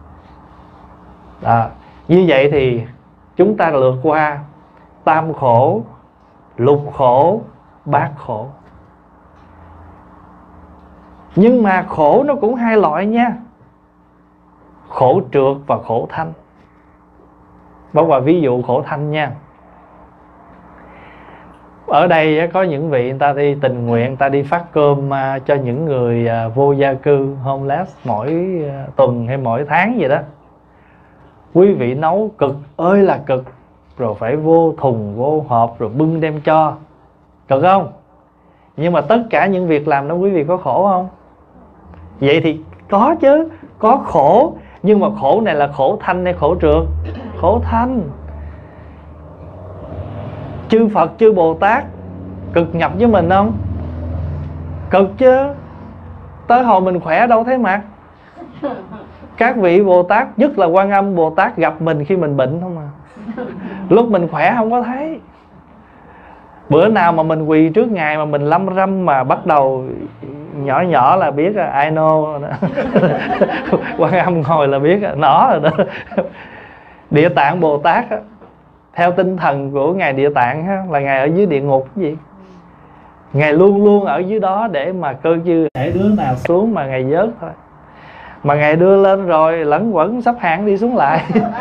Đó. Như vậy thì chúng ta lượt qua tam khổ, lục khổ, bát khổ. Nhưng mà khổ nó cũng hai loại nha, khổ trượt và khổ thanh. Bao gồm ví dụ khổ thanh nha. Ở đây có những vị người ta đi tình nguyện, người ta đi phát cơm cho những người vô gia cư, homeless, mỗi tuần hay mỗi tháng vậy đó. Quý vị nấu cực ơi là cực, rồi phải vô thùng, vô hộp, rồi bưng đem cho. Cực không? Nhưng mà tất cả những việc làm đó quý vị có khổ không? Vậy thì có chứ, có khổ. Nhưng mà khổ này là khổ thanh hay khổ trượt? Khổ thanh. Chư Phật, chư Bồ Tát cực nhập với mình không? Cực chứ. Tới hồi mình khỏe đâu thấy mặt. Các vị Bồ Tát, nhất là Quan Âm Bồ Tát, gặp mình khi mình bệnh không à. Lúc mình khỏe không có thấy. Bữa nào mà mình quỳ trước Ngài mà mình lâm râm mà bắt đầu nhỏ nhỏ là biết là I know. Quan Âm ngồi là biết nó rồi đó. Địa Tạng Bồ Tát á, theo tinh thần của Ngài Địa Tạng á, là Ngài ở dưới địa ngục cái gì. Ngài luôn luôn ở dưới đó để mà cơ dư để đứa nào xuống mà Ngài vớt thôi. Mà Ngài đưa lên rồi lẫn quẩn sắp hạn đi xuống lại.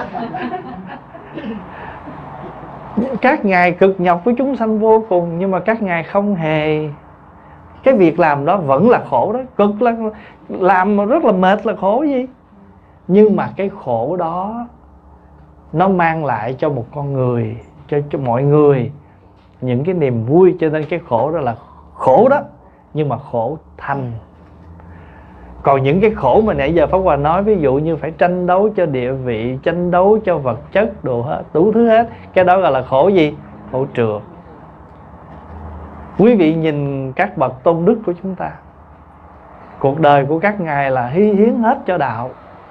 Các Ngài cực nhọc với chúng sanh vô cùng, nhưng mà các Ngài không hề, cái việc làm đó vẫn là khổ đó, cực là làm mà rất là mệt là khổ gì. Nhưng mà cái khổ đó nó mang lại cho một con người, cho, cho mọi người những cái niềm vui. Cho nên cái khổ đó là khổ đó, nhưng mà khổ thanh. Còn những cái khổ mà nãy giờ Pháp Hòa nói, ví dụ như phải tranh đấu cho địa vị, tranh đấu cho vật chất, đồ hết, đủ thứ hết, cái đó gọi là khổ gì? Khổ trượt. Quý vị nhìn các bậc tôn đức của chúng ta, cuộc đời của các ngài là hy hiến hết cho đạo,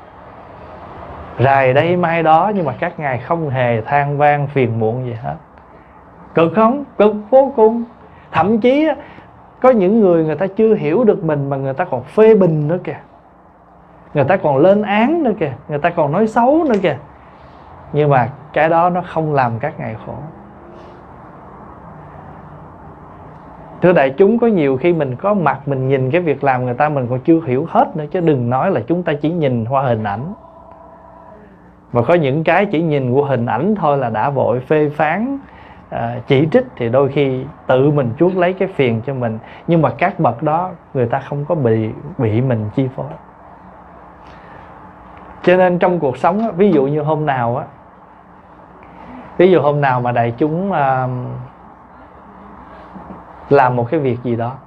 rày đây mai đó, nhưng mà các ngài không hề than vang phiền muộn gì hết. Cực không? Cực vô cùng. Thậm chí Có những người người ta chưa hiểu được mình mà người ta còn phê bình nữa kìa, người ta còn lên án nữa kìa, người ta còn nói xấu nữa kìa. Nhưng mà cái đó nó không làm các ngài khổ. Thưa đại chúng, có nhiều khi mình có mặt, mình nhìn cái việc làm người ta mình còn chưa hiểu hết nữa, chứ đừng nói là chúng ta chỉ nhìn qua hình ảnh. Và có những cái chỉ nhìn qua hình ảnh thôi là đã vội phê phán, à, chỉ trích, thì đôi khi tự mình chuốc lấy cái phiền cho mình. Nhưng mà các bậc đó người ta không có bị bị mình chi phối. Cho nên trong cuộc sống á, ví dụ như hôm nào á, ví dụ hôm nào mà đại chúng à, làm một cái việc gì đó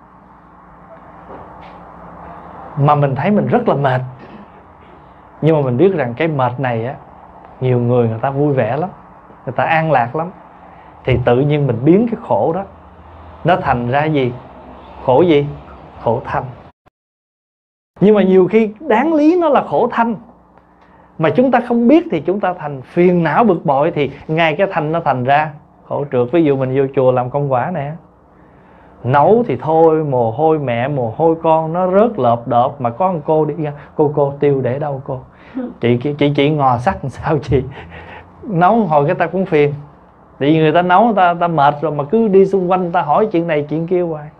mà mình thấy mình rất là mệt, nhưng mà mình biết rằng cái mệt này á, nhiều người người ta vui vẻ lắm, người ta an lạc lắm, thì tự nhiên mình biến cái khổ đó nó thành ra gì? Khổ gì? Khổ thanh. Nhưng mà nhiều khi đáng lý nó là khổ thanh, mà chúng ta không biết thì chúng ta thành phiền não bực bội, thì ngay cái thanh nó thành ra khổ trượt. Ví dụ mình vô chùa làm công quả nè, nấu thì thôi, mồ hôi mẹ mồ hôi con nó rớt lợp đợp, mà có một cô đi ra, cô cô tiêu để đâu cô? Chị chị chị ngò sắc làm sao chị? Nấu hồi cái ta cũng phiền, tại vì người ta nấu ta ta mệt rồi mà cứ đi xung quanh ta hỏi chuyện này chuyện kia hoài.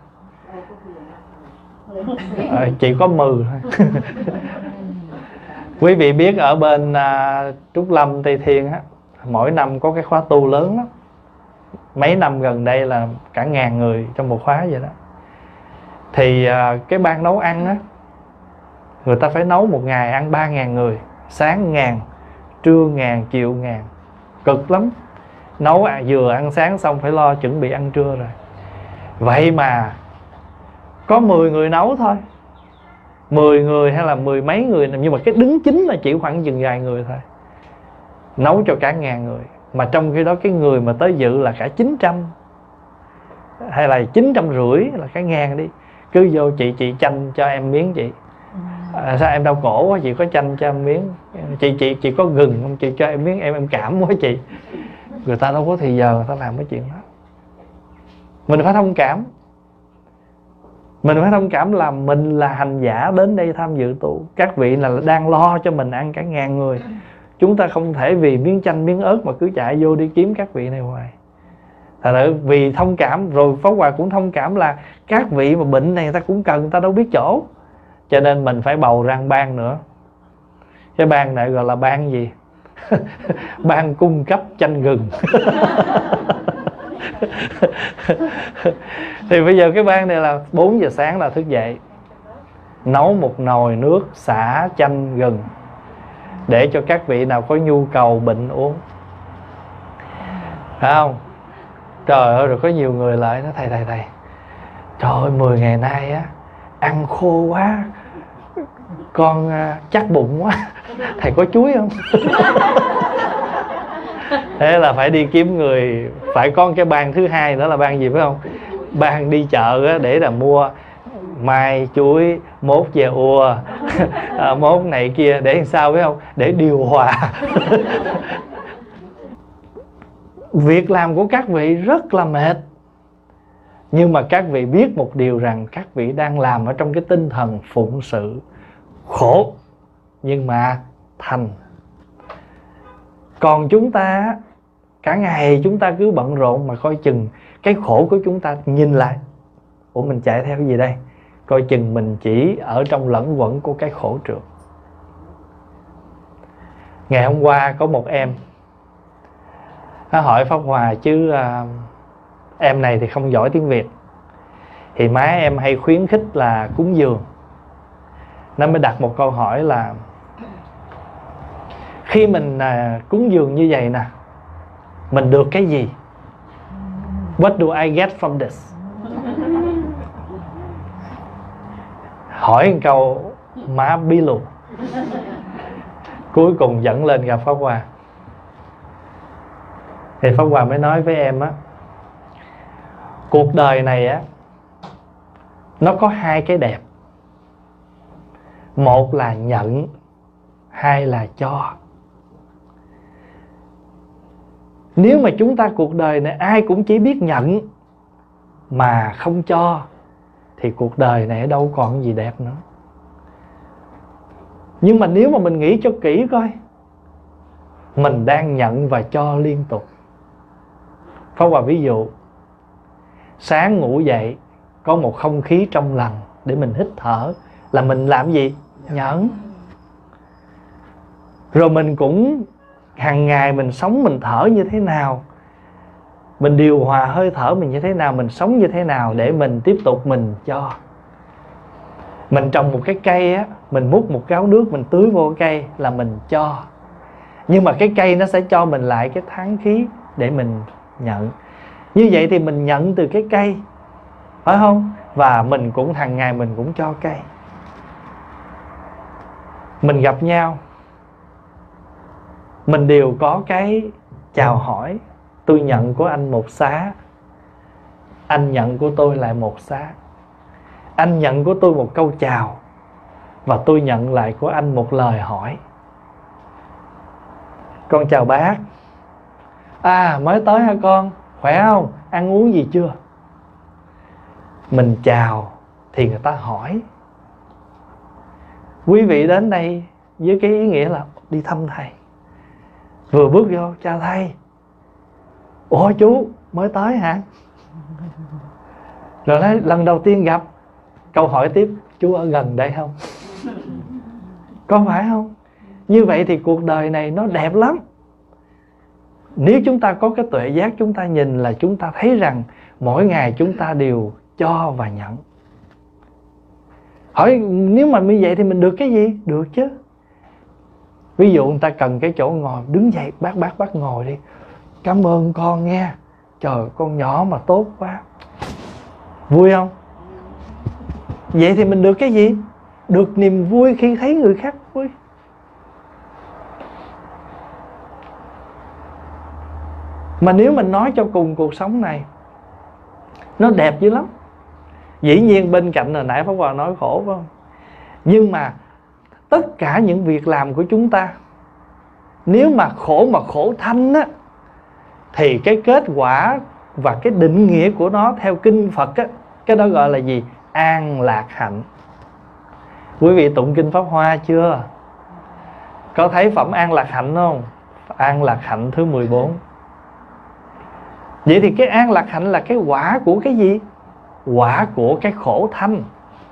À, chị có mừ thôi. Quý vị biết ở bên à, Trúc Lâm Tây Thiên á, mỗi năm có cái khóa tu lớn lắm. Mấy năm gần đây là cả ngàn người trong một khóa vậy đó. Thì à, cái ban nấu ăn á, người ta phải nấu một ngày ăn ba ngàn người. Sáng ngàn, trưa ngàn, chiều ngàn. Cực lắm. Nấu à, vừa ăn sáng xong phải lo chuẩn bị ăn trưa rồi. Vậy mà có mười người nấu thôi, mười người hay là mười mấy người, nhưng mà cái đứng chính là chỉ khoảng chừng vài người thôi, nấu cho cả ngàn người. Mà trong khi đó cái người mà tới dự là cả chín trăm hay là chín trăm rưỡi, là cả ngàn đi. Cứ vô chị chị chanh cho em miếng chị. À, sao em đau cổ quá, chị có chanh cho em miếng. Chị chị chị có gừng không, chị cho em miếng, em em cảm quá chị. Người ta đâu có thì giờ người ta làm cái chuyện đó. Mình phải thông cảm. Mình phải thông cảm là mình là hành giả đến đây tham dự tu. Các vị là đang lo cho mình ăn cả ngàn người. Chúng ta không thể vì miếng chanh miếng ớt mà cứ chạy vô đi kiếm các vị này hoài. Thật sự vì thông cảm. Rồi Pháp Hòa cũng thông cảm là các vị mà bệnh này người ta cũng cần, người ta đâu biết chỗ. Cho nên mình phải bầu ra ban nữa. Cái ban này gọi là ban gì? Ban cung cấp chanh gừng. Thì bây giờ cái ban này là bốn giờ sáng là thức dậy, nấu một nồi nước xả chanh gừng để cho các vị nào có nhu cầu bệnh uống. Phải không? Trời ơi, rồi có nhiều người lại nói thầy thầy thầy trời ơi, mười ngày nay á ăn khô quá, con chắc bụng quá, thầy có chuối không? Thế là phải đi kiếm người. Phải có cái ban thứ hai nữa là ban gì phải không? Ban đi chợ để là mua mai chuối, mốt về ua, à, mốt này kia để làm sao phải không? Để điều hòa. Việc làm của các vị rất là mệt, nhưng mà các vị biết một điều rằng các vị đang làm ở trong cái tinh thần phụng sự. Khổ nhưng mà thành. Còn chúng ta cả ngày chúng ta cứ bận rộn, mà coi chừng cái khổ của chúng ta nhìn lại, ủa mình chạy theo cái gì đây? Coi chừng mình chỉ ở trong lẫn quẩn của cái khổ trượt. Ngày hôm qua có một em, nó hỏi Pháp Hòa chứ à, em này thì không giỏi tiếng Việt, thì má em hay khuyến khích là cúng dường. Nó mới đặt một câu hỏi là khi mình à, cúng dường như vậy nè, mình được cái gì? What do I get from this? Hỏi một câu má bí lù. Cuối cùng dẫn lên gặp Pháp Hòa. Thì Pháp Hòa mới nói với em á, cuộc đời này á, nó có hai cái đẹp. Một là nhận, hai là cho. Nếu mà chúng ta cuộc đời này ai cũng chỉ biết nhận mà không cho, thì cuộc đời này đâu còn gì đẹp nữa. Nhưng mà nếu mà mình nghĩ cho kỹ coi, mình đang nhận và cho liên tục. Pháp Hòa ví dụ, sáng ngủ dậy có một không khí trong lành để mình hít thở, là mình làm gì? Nhận. Rồi mình cũng hàng ngày mình sống, mình thở như thế nào, mình điều hòa hơi thở mình như thế nào, mình sống như thế nào để mình tiếp tục mình cho. Mình trồng một cái cây á, mình múc một gáo nước mình tưới vô cây là mình cho. Nhưng mà cái cây nó sẽ cho mình lại cái tháng khí để mình nhận. Như vậy thì mình nhận từ cái cây, phải không? Và mình cũng hàng ngày mình cũng cho cây. Mình gặp nhau, mình đều có cái chào hỏi. Tôi nhận của anh một xá, anh nhận của tôi lại một xá. Anh nhận của tôi một câu chào, và tôi nhận lại của anh một lời hỏi. Con chào bác. À, mới tới hả con? Khỏe không? Ăn uống gì chưa? Mình chào thì người ta hỏi. Quý vị đến đây với cái ý nghĩa là đi thăm thầy. Vừa bước vô, chào thầy. Ủa chú, mới tới hả? Rồi nói lần đầu tiên gặp. Câu hỏi tiếp, chú ở gần đây không? Có phải không? Như vậy thì cuộc đời này nó đẹp lắm. Nếu chúng ta có cái tuệ giác, chúng ta nhìn là chúng ta thấy rằng mỗi ngày chúng ta đều cho và nhận. Hỏi nếu mà như vậy thì mình được cái gì? Được chứ. Ví dụ người ta cần cái chỗ ngồi, đứng dậy, bác bác bác ngồi đi. Cảm ơn con nghe. Trời, con nhỏ mà tốt quá. Vui không? Vậy thì mình được cái gì? Được niềm vui khi thấy người khác vui. Mà nếu mình nói cho cùng cuộc sống này, nó đẹp dữ lắm. Dĩ nhiên bên cạnh hồi nãy Pháp Hòa nói khổ phải không? Nhưng mà tất cả những việc làm của chúng ta, nếu mà khổ mà khổ thanh á, thì cái kết quả và cái định nghĩa của nó theo kinh Phật á, cái đó gọi là gì? An lạc hạnh. Quý vị tụng kinh Pháp Hoa chưa? Có thấy phẩm an lạc hạnh không? An lạc hạnh thứ mười bốn. Vậy thì cái an lạc hạnh là cái quả của cái gì? Quả của cái khổ thanh.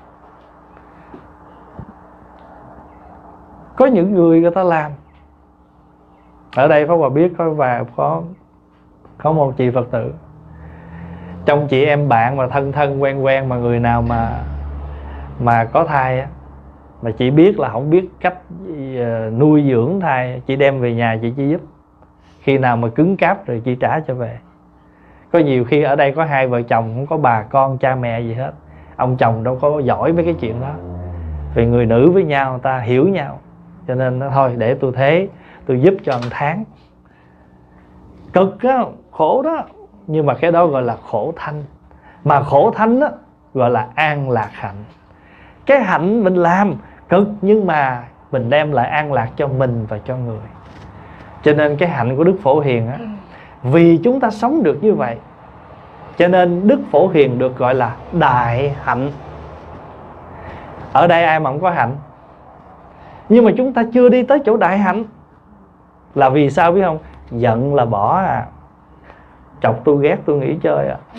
Có những người người ta làm. Ở đây Pháp Hòa biết có và có có một chị Phật tử, trong chị em bạn mà thân thân quen quen, mà người nào mà mà có thai á, mà chị biết là không biết cách nuôi dưỡng thai, chị đem về nhà chị chỉ giúp. Khi nào mà cứng cáp rồi chị trả cho về. Có nhiều khi ở đây có hai vợ chồng, không có bà con cha mẹ gì hết, ông chồng đâu có giỏi mấy cái chuyện đó. Vì người nữ với nhau người ta hiểu nhau, cho nên nó thôi để tôi thế, tôi giúp cho một tháng. Cực á, khổ đó. Nhưng mà cái đó gọi là khổ thanh. Mà khổ thanh á gọi là an lạc hạnh. Cái hạnh mình làm cực, nhưng mà mình đem lại an lạc cho mình và cho người. Cho nên cái hạnh của Đức Phổ Hiền á, vì chúng ta sống được như vậy, cho nên Đức Phổ Hiền được gọi là đại hạnh. Ở đây ai mà không có hạnh? Nhưng mà chúng ta chưa đi tới chỗ đại hạnh. Là vì sao biết không? Giận là bỏ à. Chọc tôi ghét tôi nghỉ chơi à.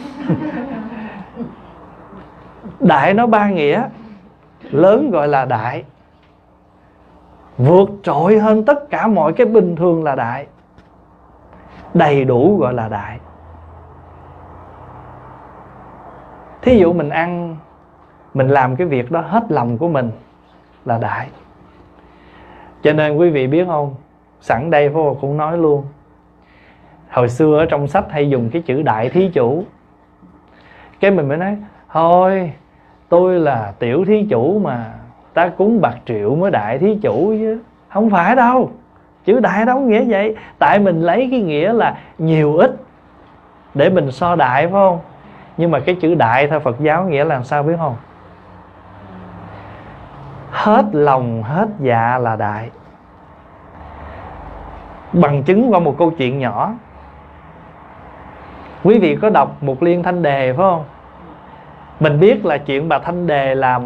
Đại nó ba nghĩa. Lớn gọi là đại, vượt trội hơn tất cả mọi cái bình thường là đại, đầy đủ gọi là đại. Thí dụ mình ăn, mình làm cái việc đó hết lòng của mình là đại. Cho nên quý vị biết không, sẵn đây Pháp Hòa cũng nói luôn. Hồi xưa ở trong sách hay dùng cái chữ đại thí chủ. Cái mình mới nói thôi, tôi là tiểu thí chủ mà, ta cúng bạc triệu mới đại thí chủ chứ. Không phải đâu. Chữ đại đâu có nghĩa vậy. Tại mình lấy cái nghĩa là nhiều ít để mình so đại, phải không? Nhưng mà cái chữ đại theo Phật giáo nghĩa là làm sao biết không? Hết lòng hết dạ là đại. Bằng chứng qua một câu chuyện nhỏ. Quý vị có đọc Một Liên Thanh Đề phải không? Mình biết là chuyện bà Thanh Đề làm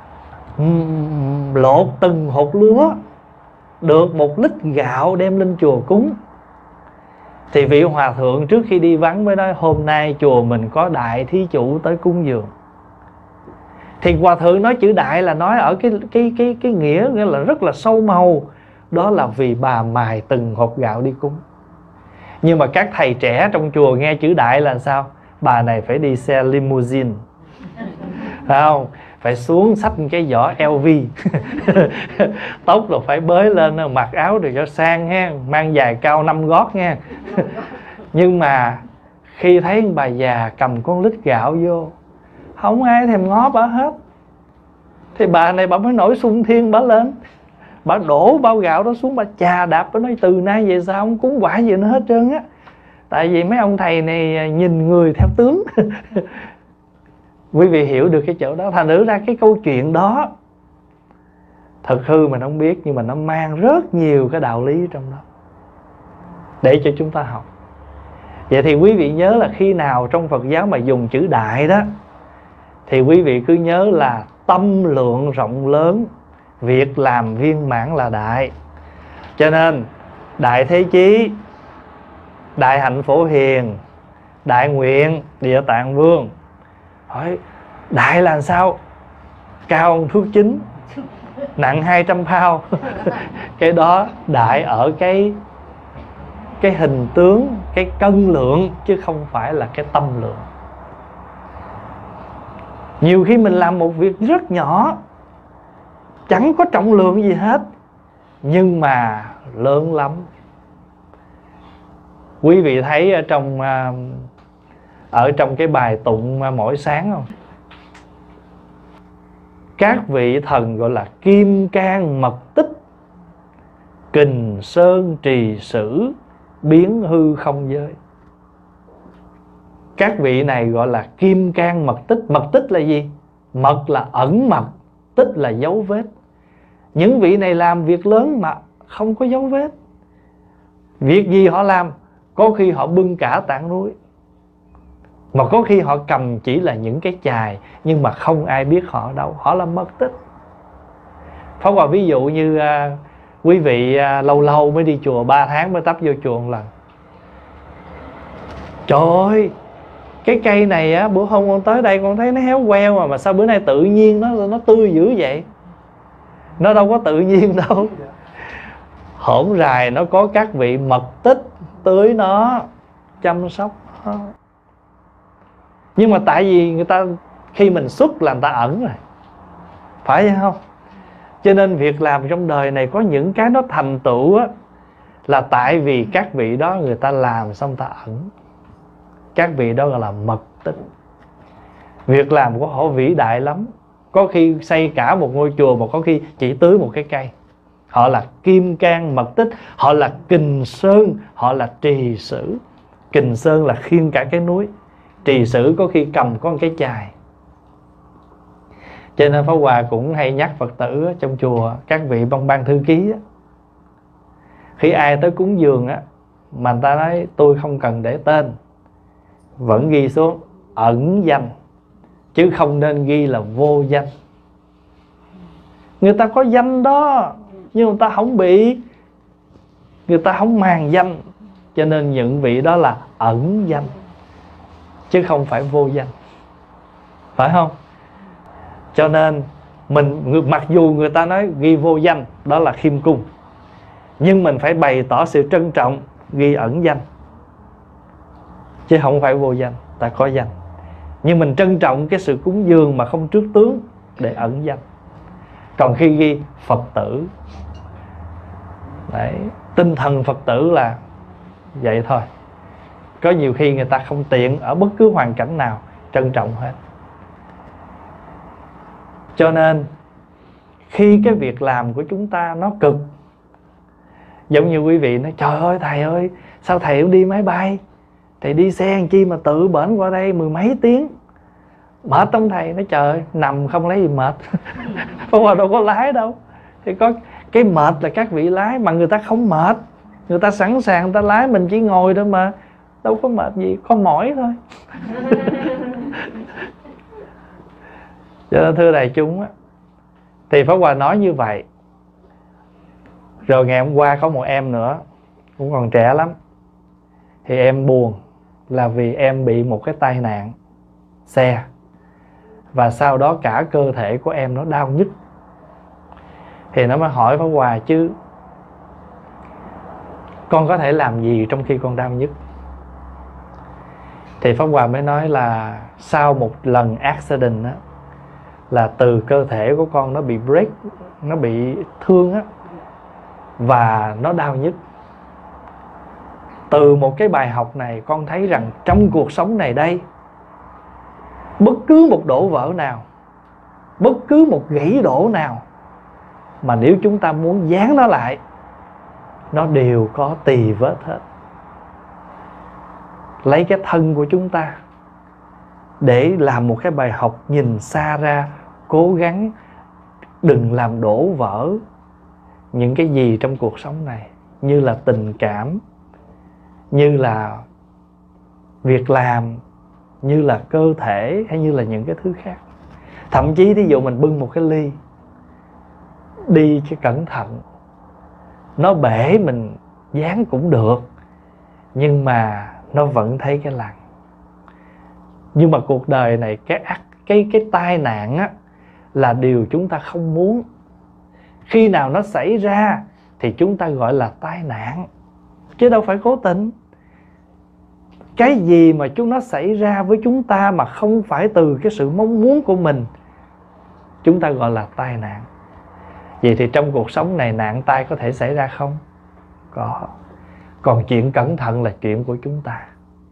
lột từng hột lúa được một lít gạo đem lên chùa cúng, thì vị hòa thượng trước khi đi vắng mới nói hôm nay chùa mình có đại thí chủ tới cúng dường. Thì hòa thượng nói chữ đại là nói ở cái cái cái cái nghĩa nghĩa là rất là sâu màu, đó là vì bà mài từng hột gạo đi cúng. Nhưng mà các thầy trẻ trong chùa nghe chữ đại là sao? Bà này phải đi xe limousine, phải không? Phải xuống xách cái giỏ lờ vê tóc rồi phải bới lên, mặc áo rồi cho sang ha, mang giày cao năm gót nha. Nhưng mà khi thấy bà già cầm con lít gạo vô, không ai thèm ngó bà hết, thì bà này bà mới nổi xung thiên bà lên, bà đổ bao gạo đó xuống, bà chà đạp, bà nói từ nay về sau không cúng quả gì nữa hết trơn á, tại vì mấy ông thầy này nhìn người theo tướng. Quý vị hiểu được cái chỗ đó. Thành thử ra cái câu chuyện đó thật hư mình không biết, nhưng mà nó mang rất nhiều cái đạo lý trong đó để cho chúng ta học. Vậy thì quý vị nhớ là khi nào trong Phật giáo mà dùng chữ đại đó, thì quý vị cứ nhớ là tâm lượng rộng lớn, việc làm viên mãn là đại. Cho nên đại thế chí, đại hạnh phổ hiền, đại nguyện địa tạng vương. Hỏi đại là sao? Cao ông thước chính, nặng hai trăm phao. Cái đó đại ở cái cái hình tướng, cái cân lượng, chứ không phải là cái tâm lượng. Nhiều khi mình làm một việc rất nhỏ, chẳng có trọng lượng gì hết, nhưng mà lớn lắm. Quý vị thấy ở trong ở trong cái bài tụng mỗi sáng không? Các vị thần gọi là kim cang mật tích, kình sơn trì sử, biến hư không giới. Các vị này gọi là kim cang mật tích. Mật tích là gì? Mật là ẩn mật, tích là dấu vết. Những vị này làm việc lớn mà không có dấu vết. Việc gì họ làm? Có khi họ bưng cả tảng núi, mà có khi họ cầm chỉ là những cái chài, nhưng mà không ai biết họ ở đâu. Họ là mật tích. Pháp Hòa ví dụ như uh, quý vị uh, lâu lâu mới đi chùa, ba tháng mới tấp vô chùa một lần. Trời ơi, cái cây này á, bữa hôm con tới đây con thấy nó héo queo mà, mà sao bữa nay tự nhiên nó nó tươi dữ vậy? Nó đâu có tự nhiên đâu. Hổn rài nó có các vị mật tích tưới nó, chăm sóc nó. Nhưng mà tại vì người ta khi mình xuất là người ta ẩn rồi, phải không? Cho nên việc làm trong đời này có những cái nó thành tựu á, là tại vì các vị đó người ta làm xong ta ẩn. Các vị đó gọi là mật tích. Việc làm của họ vĩ đại lắm. Có khi xây cả một ngôi chùa, mà có khi chỉ tưới một cái cây. Họ là kim cang mật tích. Họ là kình sơn, họ là trì sử. Kình sơn là khiêng cả cái núi, trì sử có khi cầm có một cái chài. Cho nên Pháp Hòa cũng hay nhắc Phật tử trong chùa, các vị bông ban thư ký á, khi ai tới cúng dường á, mà người ta nói tôi không cần để tên, vẫn ghi xuống ẩn danh, chứ không nên ghi là vô danh. Người ta có danh đó, nhưng người ta không bị, người ta không màng danh, cho nên những vị đó là ẩn danh, chứ không phải vô danh, phải không? Cho nên mình, mặc dù người ta nói ghi vô danh, đó là khiêm cung, nhưng mình phải bày tỏ sự trân trọng, ghi ẩn danh, chứ không phải vô danh. Ta có danh, nhưng mình trân trọng cái sự cúng dường mà không trước tướng, để ẩn danh. Còn khi ghi Phật tử, đấy, tinh thần Phật tử là vậy thôi. Có nhiều khi người ta không tiện ở bất cứ hoàn cảnh nào, trân trọng hết. Cho nên khi cái việc làm của chúng ta nó cực, giống như quý vị nói trời ơi thầy ơi, sao thầy không đi máy bay, thầy đi xe làm chi mà tự bển qua đây mười mấy tiếng, mệt không thầy? Nói trời ơi, nằm không lấy gì mệt. Không, mà đâu có lái đâu. Thì có cái mệt là các vị lái, mà người ta không mệt, người ta sẵn sàng người ta lái, mình chỉ ngồi thôi mà, đâu có mệt gì, có mỏi thôi. Cho nên thưa đại chúng á, thì Pháp Hòa nói như vậy. Rồi ngày hôm qua có một em nữa, cũng còn trẻ lắm, thì em buồn là vì em bị một cái tai nạn xe, và sau đó cả cơ thể của em nó đau nhức. Thì nó mới hỏi Pháp Hòa chứ con có thể làm gì trong khi con đau nhức? Thì Pháp Hòa mới nói là sau một lần accident á, là từ cơ thể của con nó bị break, nó bị thương á, và nó đau nhức. Từ một cái bài học này con thấy rằng trong cuộc sống này đây, bất cứ một đổ vỡ nào, bất cứ một gãy đổ nào, mà nếu chúng ta muốn dán nó lại, nó đều có tì vết hết. Lấy cái thân của chúng ta để làm một cái bài học nhìn xa ra, cố gắng đừng làm đổ vỡ những cái gì trong cuộc sống này, như là tình cảm, như là việc làm, như là cơ thể, hay như là những cái thứ khác. Thậm chí thí dụ mình bưng một cái ly đi cho cẩn thận, nó bể mình dán cũng được, nhưng mà nó vẫn thấy cái lằn. Nhưng mà cuộc đời này, cái cái cái tai nạn á, là điều chúng ta không muốn. Khi nào nó xảy ra thì chúng ta gọi là tai nạn, chứ đâu phải cố tình. Cái gì mà chúng nó xảy ra với chúng ta mà không phải từ cái sự mong muốn của mình, chúng ta gọi là tai nạn. Vậy thì trong cuộc sống này nạn tai có thể xảy ra không? Có. Còn chuyện cẩn thận là chuyện của chúng ta.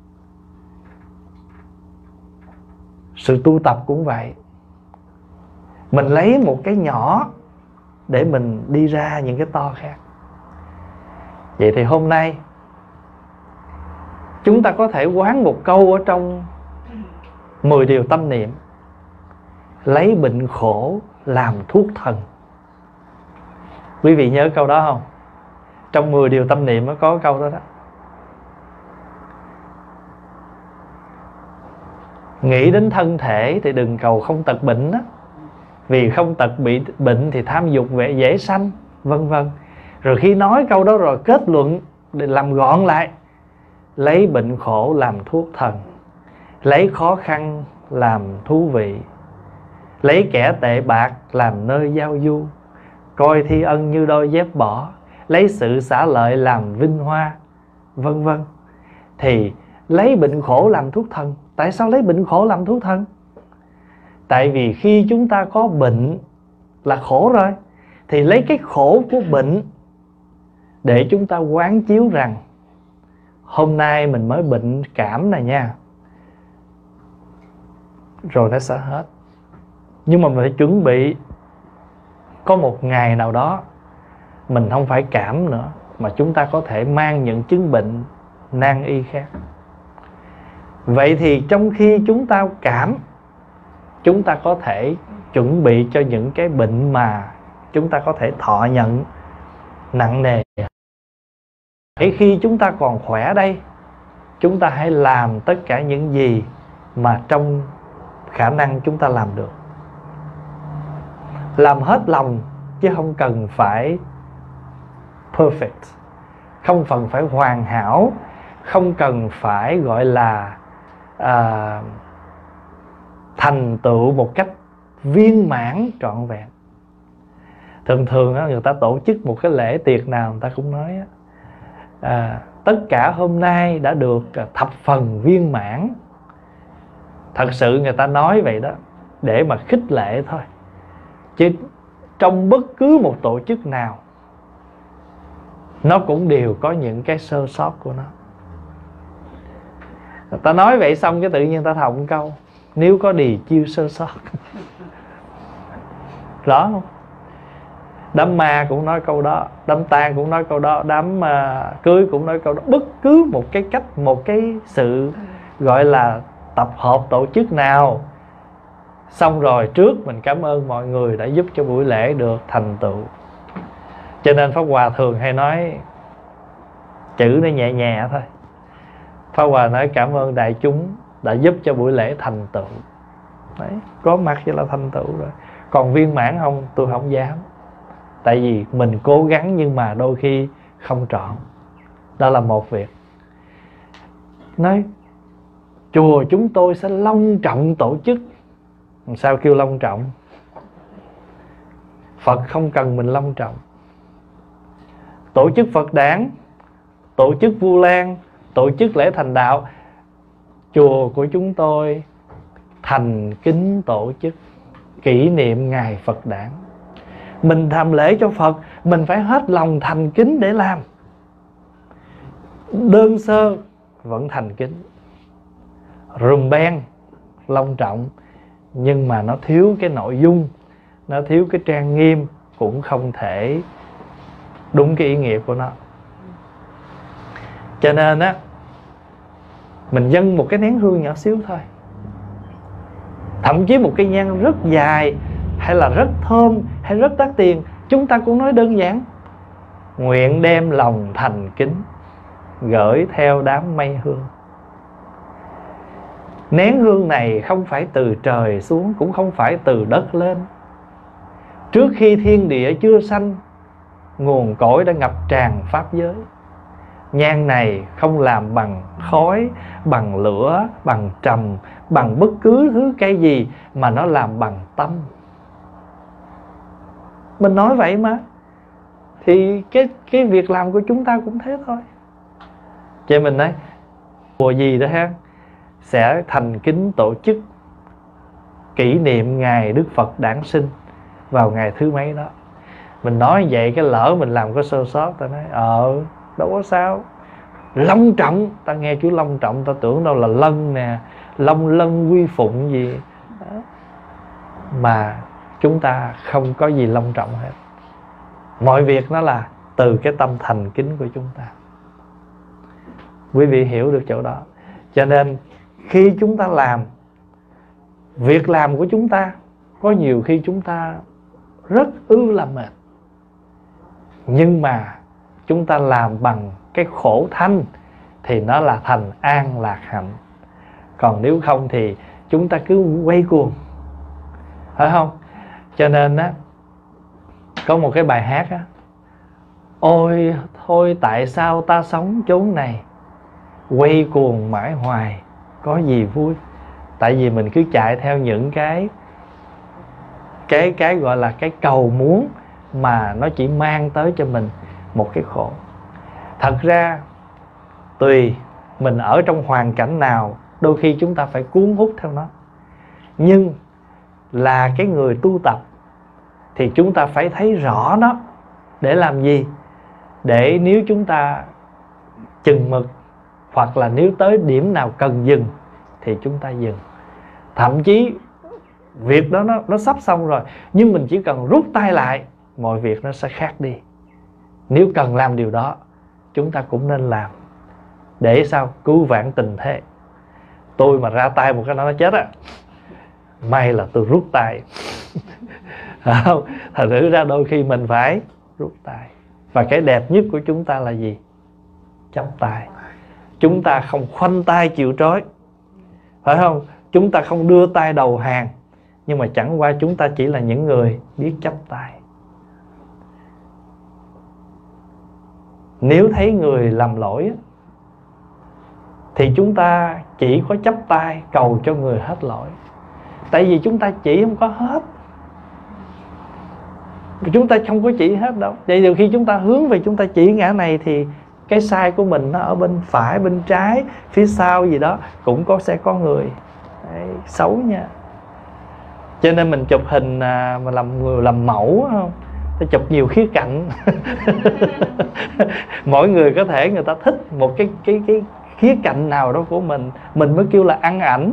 Sự tu tập cũng vậy. Mình lấy một cái nhỏ để mình đi ra những cái to khác. Vậy thì hôm nay chúng ta có thể quán một câu ở trong mười điều tâm niệm: lấy bệnh khổ làm thuốc thần. Quý vị nhớ câu đó không? Trong mười điều tâm niệm nó có câu đó đó. Nghĩ đến thân thể thì đừng cầu không tật bệnh đó, vì không tật bị bệnh thì tham dục vẻ dễ sanh, vân vân. Rồi khi nói câu đó rồi kết luận để làm gọn lại: lấy bệnh khổ làm thuốc thần, lấy khó khăn làm thú vị, lấy kẻ tệ bạc làm nơi giao du, coi thi ân như đôi dép bỏ, lấy sự xả lợi làm vinh hoa, vân vân. Thì lấy bệnh khổ làm thuốc thần. Tại sao lấy bệnh khổ làm thuốc thần? Tại vì khi chúng ta có bệnh là khổ rồi, thì lấy cái khổ của bệnh để chúng ta quán chiếu rằng hôm nay mình mới bệnh cảm này nha, rồi nó sẽ hết. Nhưng mà mình phải chuẩn bị có một ngày nào đó mình không phải cảm nữa, mà chúng ta có thể mang những chứng bệnh nan y khác. Vậy thì trong khi chúng ta cảm, chúng ta có thể chuẩn bị cho những cái bệnh mà chúng ta có thể thọ nhận nặng nề. Để khi chúng ta còn khỏe đây, chúng ta hãy làm tất cả những gì mà trong khả năng chúng ta làm được. Làm hết lòng, chứ không cần phải perfect, không cần phải hoàn hảo, không cần phải gọi là à, thành tựu một cách viên mãn trọn vẹn. Thường thường á, người ta tổ chức một cái lễ tiệc nào người ta cũng nói á, à, tất cả hôm nay đã được thập phần viên mãn. Thật sự người ta nói vậy đó để mà khích lệ thôi, chứ trong bất cứ một tổ chức nào nó cũng đều có những cái sơ sót của nó. Người ta nói vậy xong cái tự nhiên ta thọc một câu: nếu có đì chiêu sơ sót. Rõ không? Đám ma cũng nói câu đó, đám tang cũng nói câu đó, đám uh, cưới cũng nói câu đó. Bất cứ một cái cách, một cái sự gọi là tập hợp tổ chức nào, xong rồi trước mình cảm ơn mọi người đã giúp cho buổi lễ được thành tựu. Cho nên Pháp Hòa thường hay nói chữ nó nhẹ nhẹ thôi. Pháp Hòa nói cảm ơn đại chúng đã giúp cho buổi lễ thành tựu. Đấy, có mặt vậy là thành tựu rồi. Còn viên mãn không, tôi không dám. Tại vì mình cố gắng nhưng mà đôi khi không trọn. Đó là một việc. Nói chùa chúng tôi sẽ long trọng tổ chức. Sao kêu long trọng? Phật không cần mình long trọng. Tổ chức Phật đản, tổ chức Vu Lan, tổ chức lễ thành đạo, chùa của chúng tôi thành kính tổ chức kỷ niệm ngày Phật đản. Mình làm lễ cho Phật, mình phải hết lòng thành kính để làm. Đơn sơ vẫn thành kính, rùm beng long trọng, nhưng mà nó thiếu cái nội dung, nó thiếu cái trang nghiêm, cũng không thể đúng cái ý nghĩa của nó. Cho nên á, mình dâng một cái nén hương nhỏ xíu thôi, thậm chí một cây nhang rất dài, hay là rất thơm, hay rất đắt tiền, chúng ta cũng nói đơn giản: nguyện đem lòng thành kính gửi theo đám mây hương. Nén hương này không phải từ trời xuống, cũng không phải từ đất lên. Trước khi thiên địa chưa sanh, nguồn cội đã ngập tràn pháp giới. Nhang này không làm bằng khói, bằng lửa, bằng trầm, bằng bất cứ thứ cây gì, mà nó làm bằng tâm. Mình nói vậy mà. Thì cái, cái việc làm của chúng ta cũng thế thôi. Cho mình nói chùa gì đó ha, sẽ thành kính tổ chức kỷ niệm ngày Đức Phật đản sinh vào ngày thứ mấy đó. Mình nói vậy cái lỡ mình làm có sơ sót, ta nói ờ đâu có sao. Long trọng, ta nghe chữ long trọng ta tưởng đâu là lân nè, long lân quy phụng gì đó. Mà chúng ta không có gì long trọng hết. Mọi việc nó là từ cái tâm thành kính của chúng ta. Quý vị hiểu được chỗ đó. Cho nên khi chúng ta làm, việc làm của chúng ta, có nhiều khi chúng ta rất ư là mệt, nhưng mà chúng ta làm bằng cái khổ thanh thì nó là thành an lạc hạnh. Còn nếu không thì chúng ta cứ quay cuồng, phải không? Cho nên á, có một cái bài hát á: ôi thôi tại sao ta sống chốn này, quay cuồng mãi hoài có gì vui. Tại vì mình cứ chạy theo những cái cái cái gọi là cái cầu muốn, mà nó chỉ mang tới cho mình một cái khổ. Thật ra tùy mình ở trong hoàn cảnh nào, đôi khi chúng ta phải cuốn hút theo nó. Nhưng là cái người tu tập thì chúng ta phải thấy rõ nó. Để làm gì? Để nếu chúng ta chừng mực, hoặc là nếu tới điểm nào cần dừng thì chúng ta dừng. Thậm chí việc đó nó, nó sắp xong rồi, nhưng mình chỉ cần rút tay lại, mọi việc nó sẽ khác đi. Nếu cần làm điều đó, chúng ta cũng nên làm. Để sao? Cứu vãn tình thế. Tôi mà ra tay một cái nó chết á, may là tôi rút tay. Không, thật sự ra đôi khi mình phải rút tay. Và cái đẹp nhất của chúng ta là gì? Chắp tay. Chúng ta không khoanh tay chịu trói, phải không? Chúng ta không đưa tay đầu hàng, nhưng mà chẳng qua chúng ta chỉ là những người biết chắp tay. Nếu thấy người làm lỗi thì chúng ta chỉ có chắp tay cầu cho người hết lỗi. Tại vì chúng ta chỉ không có hết, chúng ta không có chỉ hết đâu. Vậy thì khi chúng ta hướng về chúng ta chỉ ngã này, thì cái sai của mình nó ở bên phải, bên trái, phía sau gì đó cũng có sẽ có người đấy, xấu nha. Cho nên mình chụp hình à, mà làm người làm mẫu không, ta chụp nhiều khía cạnh. Mỗi người có thể người ta thích một cái cái cái khía cạnh nào đó của mình, mình mới kêu là ăn ảnh.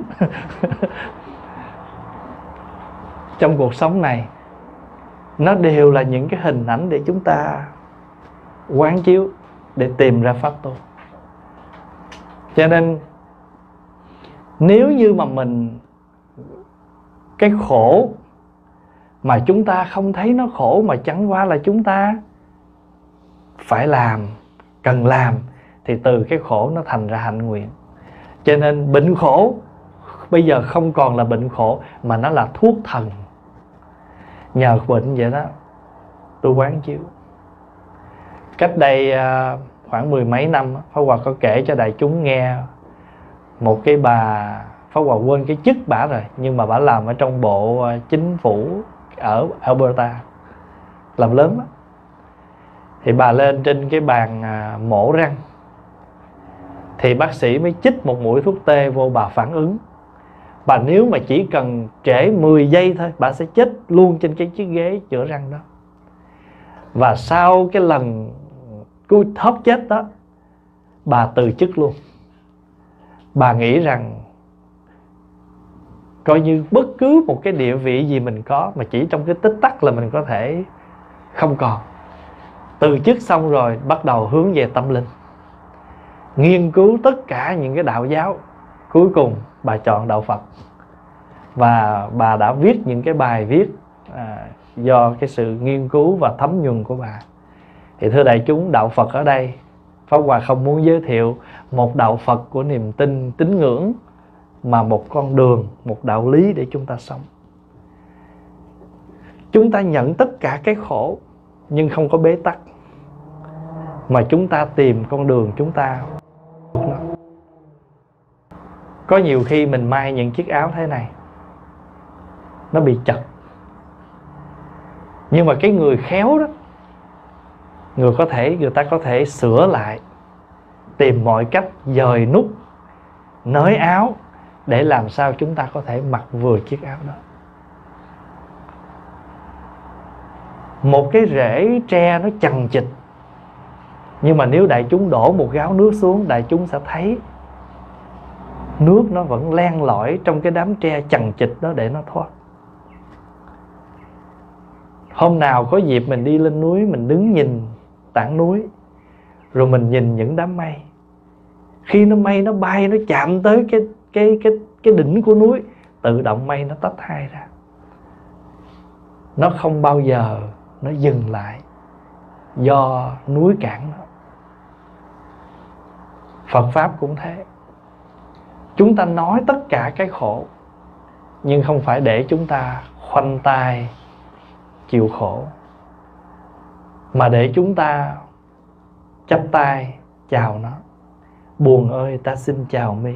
Trong cuộc sống này, nó đều là những cái hình ảnh để chúng ta quán chiếu, để tìm ra pháp tu. Cho nên nếu như mà mình cái khổ mà chúng ta không thấy nó khổ, mà chẳng qua là chúng ta phải làm, cần làm, thì từ cái khổ nó thành ra hạnh nguyện. Cho nên bệnh khổ bây giờ không còn là bệnh khổ mà nó là thuốc thần. Nhờ bệnh vậy đó tôi quán chiếu. Cách đây uh, khoảng mười mấy năm, Pháp Hòa có kể cho đại chúng nghe một cái bà, Pháp Hòa quên cái chức bả rồi, nhưng mà bả làm ở trong bộ uh, chính phủ ở Alberta, làm lớn đó. Thì bà lên trên cái bàn uh, mổ răng, thì bác sĩ mới chích một mũi thuốc tê vô, bà phản ứng. Bà nếu mà chỉ cần trễ mười giây thôi, bà sẽ chết luôn trên cái chiếc ghế chữa răng đó. Và sau cái lần cú thóp chết đó, bà từ chức luôn. Bà nghĩ rằng coi như bất cứ một cái địa vị gì mình có, mà chỉ trong cái tích tắc là mình có thể không còn. Từ chức xong rồi bắt đầu hướng về tâm linh, nghiên cứu tất cả những cái đạo giáo. Cuối cùng bà chọn đạo Phật. Và bà đã viết những cái bài viết à, do cái sự nghiên cứu và thấm nhuần của bà. Thì thưa đại chúng, đạo Phật ở đây, Pháp Hòa không muốn giới thiệu một đạo Phật của niềm tin, tín ngưỡng, mà một con đường, một đạo lý để chúng ta sống. Chúng ta nhận tất cả cái khổ nhưng không có bế tắc, mà chúng ta tìm con đường chúng ta. Có nhiều khi mình may những chiếc áo thế này, nó bị chật, nhưng mà cái người khéo đó, người có thể người ta có thể sửa lại, tìm mọi cách dời nút, nới áo để làm sao chúng ta có thể mặc vừa chiếc áo đó. Một cái rễ tre nó chằng chịt, nhưng mà nếu đại chúng đổ một gáo nước xuống, đại chúng sẽ thấy nước nó vẫn len lỏi trong cái đám tre chằng chịt đó để nó thoát. Hôm nào có dịp mình đi lên núi, mình đứng nhìn tảng núi, rồi mình nhìn những đám mây. Khi nó mây nó bay, nó chạm tới cái cái cái cái đỉnh của núi, tự động mây nó tách hai ra. Nó không bao giờ nó dừng lại, do núi cản nó. Phật Pháp cũng thế. Chúng ta nói tất cả cái khổ, nhưng không phải để chúng ta khoanh tay chịu khổ, mà để chúng ta chắp tay chào nó. Buồn ơi ta xin chào mi.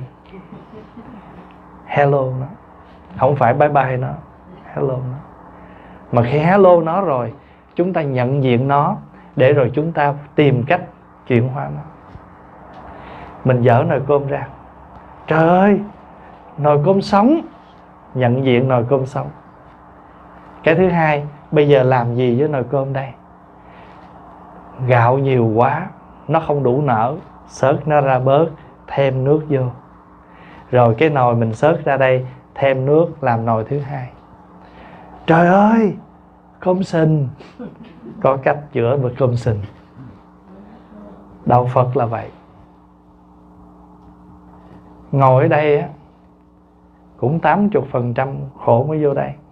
Hello nó, không phải bye bye nó, hello nó. Mà khi hello nó rồi, chúng ta nhận diện nó, để rồi chúng ta tìm cách chuyển hóa nó. Mình dở nồi cơm ra, trời ơi, nồi cơm sống, nhận diện nồi cơm sống. Cái thứ hai, bây giờ làm gì với nồi cơm đây? Gạo nhiều quá, nó không đủ nở, xớt nó ra bớt, thêm nước vô. Rồi cái nồi mình xớt ra đây, thêm nước, làm nồi thứ hai. Trời ơi, cơm sình. Có cách chữa một cơm sình. Đạo Phật là vậy. Ngồi ở đây á, cũng tám mươi phần trăm khổ mới vô đây.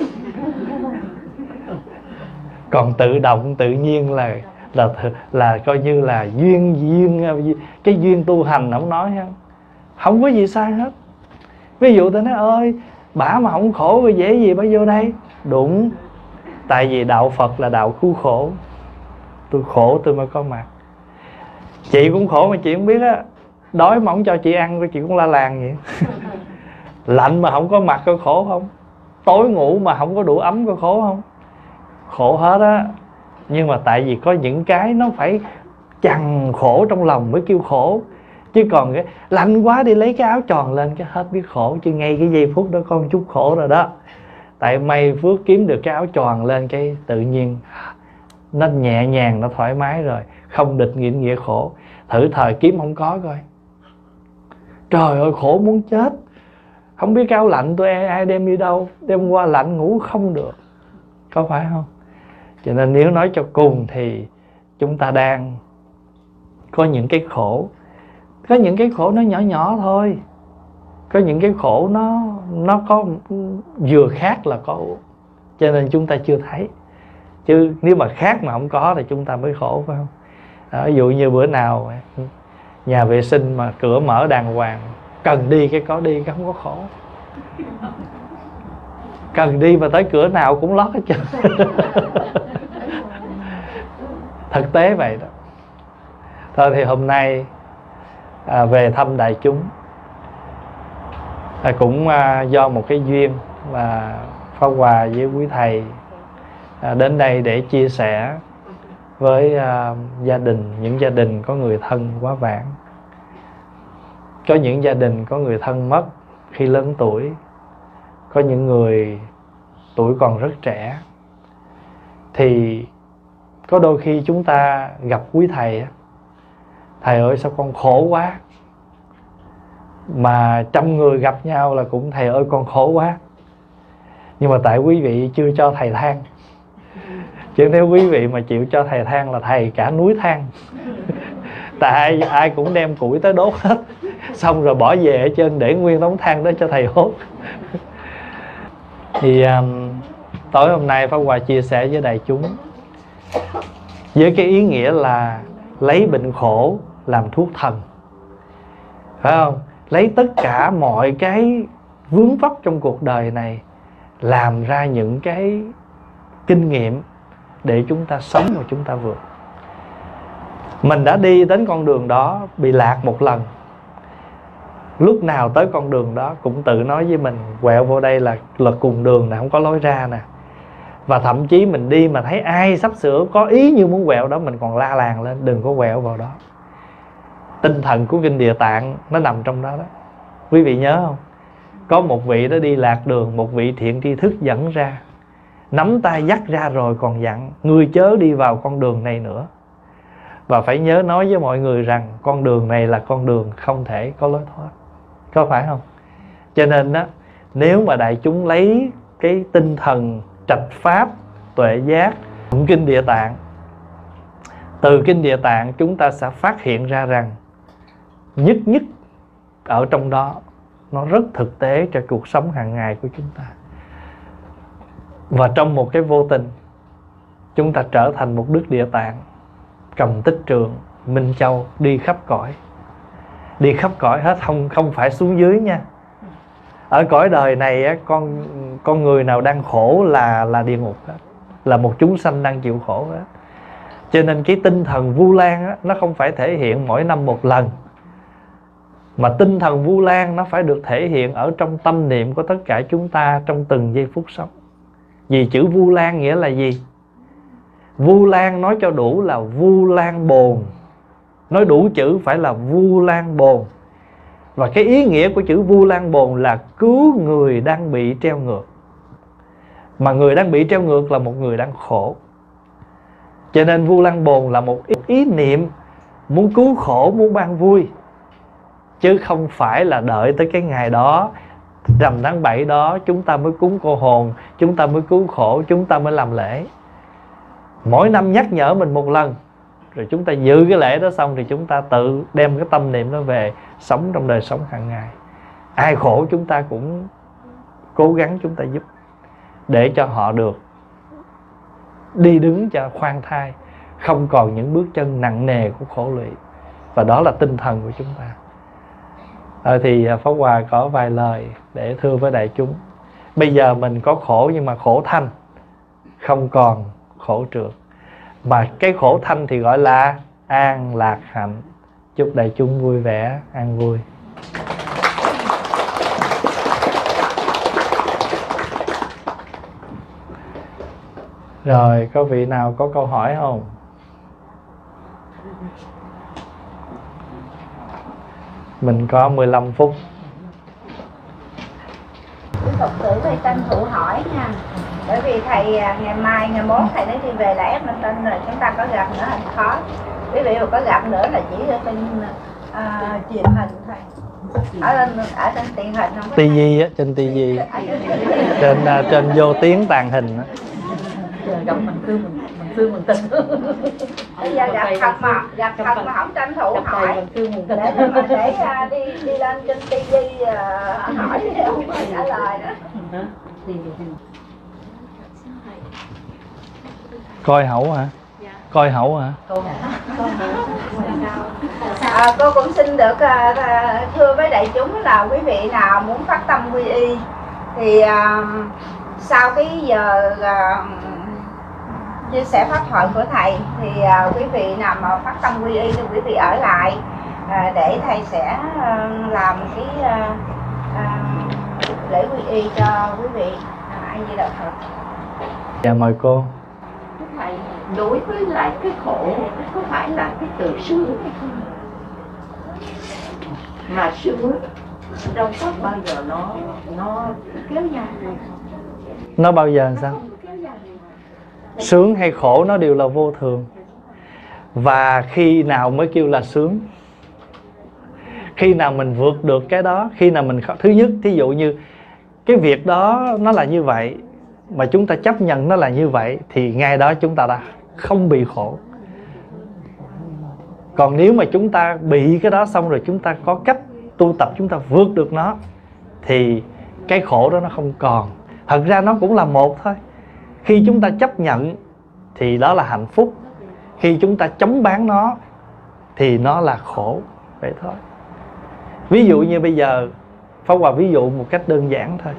Còn tự động tự nhiên là là là coi như là duyên duyên cái duyên tu hành không nói ha, không có gì sai hết. Ví dụ tôi nói ơi, bả mà không khổ rồi dễ gì bả vô đây. Đúng, tại vì đạo Phật là đạo cứu khổ. Tôi khổ tôi mới có mặt. Chị cũng khổ mà chị không biết á. Đói mà không cho chị ăn, chị cũng la làng vậy. Lạnh mà không có mặt có khổ không? Tối ngủ mà không có đủ ấm có khổ không? Khổ hết á. Nhưng mà tại vì có những cái nó phải chằng khổ trong lòng mới kêu khổ. Chứ còn cái lạnh quá đi lấy cái áo tròn lên cái hết biết khổ. Chứ ngay cái giây phút đó có một chút khổ rồi đó. Tại may phước kiếm được cái áo tròn lên, cái tự nhiên nó nhẹ nhàng, nó thoải mái rồi. Không địch nghiện nghĩa khổ. Thử thời kiếm không có coi, trời ơi khổ muốn chết. Không biết cái áo lạnh tôi ai đem đi đâu, đem qua lạnh ngủ không được. Có phải không? Cho nên nếu nói cho cùng thì chúng ta đang có những cái khổ. Có những cái khổ nó nhỏ nhỏ thôi. Có những cái khổ nó nó có vừa khác là có, cho nên chúng ta chưa thấy. Chứ nếu mà khác mà không có thì chúng ta mới khổ, phải không? Đó, ví dụ như bữa nào nhà vệ sinh mà cửa mở đàng hoàng, cần đi cái có đi, cái không có khổ. Cần đi mà tới cửa nào cũng lót hết trơn. Thực tế vậy đó. Thôi thì hôm nay à, về thăm đại chúng, à, cũng à, do một cái duyên mà Pháp Hòa với quý thầy à, đến đây để chia sẻ với à, gia đình, những gia đình có người thân quá vãng. Có những gia đình có người thân mất khi lớn tuổi, có những người tuổi còn rất trẻ. Thì có đôi khi chúng ta gặp quý thầy, thầy ơi sao con khổ quá, mà trăm người gặp nhau là cũng thầy ơi con khổ quá. Nhưng mà tại quý vị chưa cho thầy than, chứ nếu quý vị mà chịu cho thầy than là thầy cả núi than. Tại ai, ai cũng đem củi tới đốt hết, xong rồi bỏ về ở trên để nguyên đống than đó cho thầy hốt. Thì um, tối hôm nay Pháp Hòa chia sẻ với đại chúng với cái ý nghĩa là lấy bệnh khổ làm thuốc thần, phải không? Lấy tất cả mọi cái vướng vấp trong cuộc đời này làm ra những cái kinh nghiệm để chúng ta sống và chúng ta vượt. Mình đã đi đến con đường đó, bị lạc một lần, lúc nào tới con đường đó cũng tự nói với mình quẹo vô đây là, là cùng đường nè, không có lối ra nè. Và thậm chí mình đi mà thấy ai sắp sửa có ý như muốn quẹo đó, mình còn la làng lên đừng có quẹo vào đó. Tinh thần của Kinh Địa Tạng nó nằm trong đó đó. Quý vị nhớ không? Có một vị đó đi lạc đường, một vị thiện tri thức dẫn ra, nắm tay dắt ra rồi còn dặn ngươi chớ đi vào con đường này nữa. Và phải nhớ nói với mọi người rằng con đường này là con đường không thể có lối thoát. Có phải không? Cho nên đó, nếu mà đại chúng lấy cái tinh thần trạch pháp, tuệ giác, Kinh Địa Tạng, từ Kinh Địa Tạng chúng ta sẽ phát hiện ra rằng nhất nhất ở trong đó nó rất thực tế cho cuộc sống hàng ngày của chúng ta. Và trong một cái vô tình, chúng ta trở thành một Đức Địa Tạng, cầm tích trượng, Minh Châu, đi khắp cõi. Đi khắp cõi hết, không, không phải xuống dưới nha. Ở cõi đời này á, con, con người nào đang khổ là, là địa ngục hết, là một chúng sanh đang chịu khổ hết. Cho nên cái tinh thần Vu Lan á, nó không phải thể hiện mỗi năm một lần, mà tinh thần Vu Lan nó phải được thể hiện ở trong tâm niệm của tất cả chúng ta trong từng giây phút sống. Vì chữ Vu Lan nghĩa là gì? Vu Lan nói cho đủ là Vu Lan bồn. Nói đủ chữ phải là Vu Lan bồn. Và cái ý nghĩa của chữ Vu Lan bồn là cứu người đang bị treo ngược. Mà người đang bị treo ngược là một người đang khổ. Cho nên Vu Lan bồn là một ý niệm muốn cứu khổ, muốn ban vui, chứ không phải là đợi tới cái ngày đó, rằm tháng bảy đó chúng ta mới cúng cô hồn, chúng ta mới cứu khổ, chúng ta mới làm lễ. Mỗi năm nhắc nhở mình một lần, rồi chúng ta giữ cái lễ đó xong thì chúng ta tự đem cái tâm niệm đó về sống trong đời sống hàng ngày. Ai khổ chúng ta cũng cố gắng chúng ta giúp, để cho họ được đi đứng cho khoan thai, không còn những bước chân nặng nề của khổ lụy. Và đó là tinh thần của chúng ta. À, thì Pháp Hòa có vài lời để thưa với đại chúng. Bây giờ mình có khổ nhưng mà khổ thanh, không còn khổ trượt. Mà cái khổ thanh thì gọi là an lạc hạnh. Chúc đại chúng vui vẻ, an vui. Rồi, có vị nào có câu hỏi không? Mình có mười lăm phút. Quý Phật tử thầy tranh thủ hỏi nha. Bởi vì thầy ngày mai, ngày mốt thầy nói đi về là Edmonton rồi, chúng ta có gặp nữa là khó. Quý vị mà có gặp nữa là chỉ ở trên uh, truyền hình thôi. Ở, ở trên truyền hình không có ti vi á, trên ti vi, trên uh, trên vô tiếng tàng hình á. Gặp mình thương mình, mình thương mình tin. Bây giờ gặp thật mà, gặp thật mà không tranh thủ hỏi để mà để uh, đi đi lên trên ti vi uh, hỏi không có trả lời nữa. Coi hậu hả? Dạ. Coi hậu hả? Câu hả? À, cô cũng xin được à, à, thưa với đại chúng là quý vị nào muốn phát tâm quy y thì à, sau cái giờ à, chia sẻ pháp thoại của thầy thì à, quý vị nào mà phát tâm quy y thì quý vị ở lại à, để thầy sẽ à, làm cái à, à, lễ quy y cho quý vị. A Di Đà Phật. Dạ mời cô. Thầy, đối với lại cái khổ có phải là cái từ sướng hay không? Mà sướng đâu có bao giờ nó nó kéo dài. Nó bao giờ sao? Sướng hay khổ nó đều là vô thường. Và khi nào mới kêu là sướng? Khi nào mình vượt được cái đó. Khi nào mình, thứ nhất, thí dụ như cái việc đó nó là như vậy mà chúng ta chấp nhận nó là như vậy thì ngay đó chúng ta đã không bị khổ. Còn nếu mà chúng ta bị cái đó xong rồi chúng ta có cách tu tập chúng ta vượt được nó thì cái khổ đó nó không còn. Thật ra nó cũng là một thôi. Khi chúng ta chấp nhận thì đó là hạnh phúc. Khi chúng ta chống bán nó thì nó là khổ. Vậy thôi. Ví dụ như bây giờ Pháp Hòa ví dụ một cách đơn giản thôi.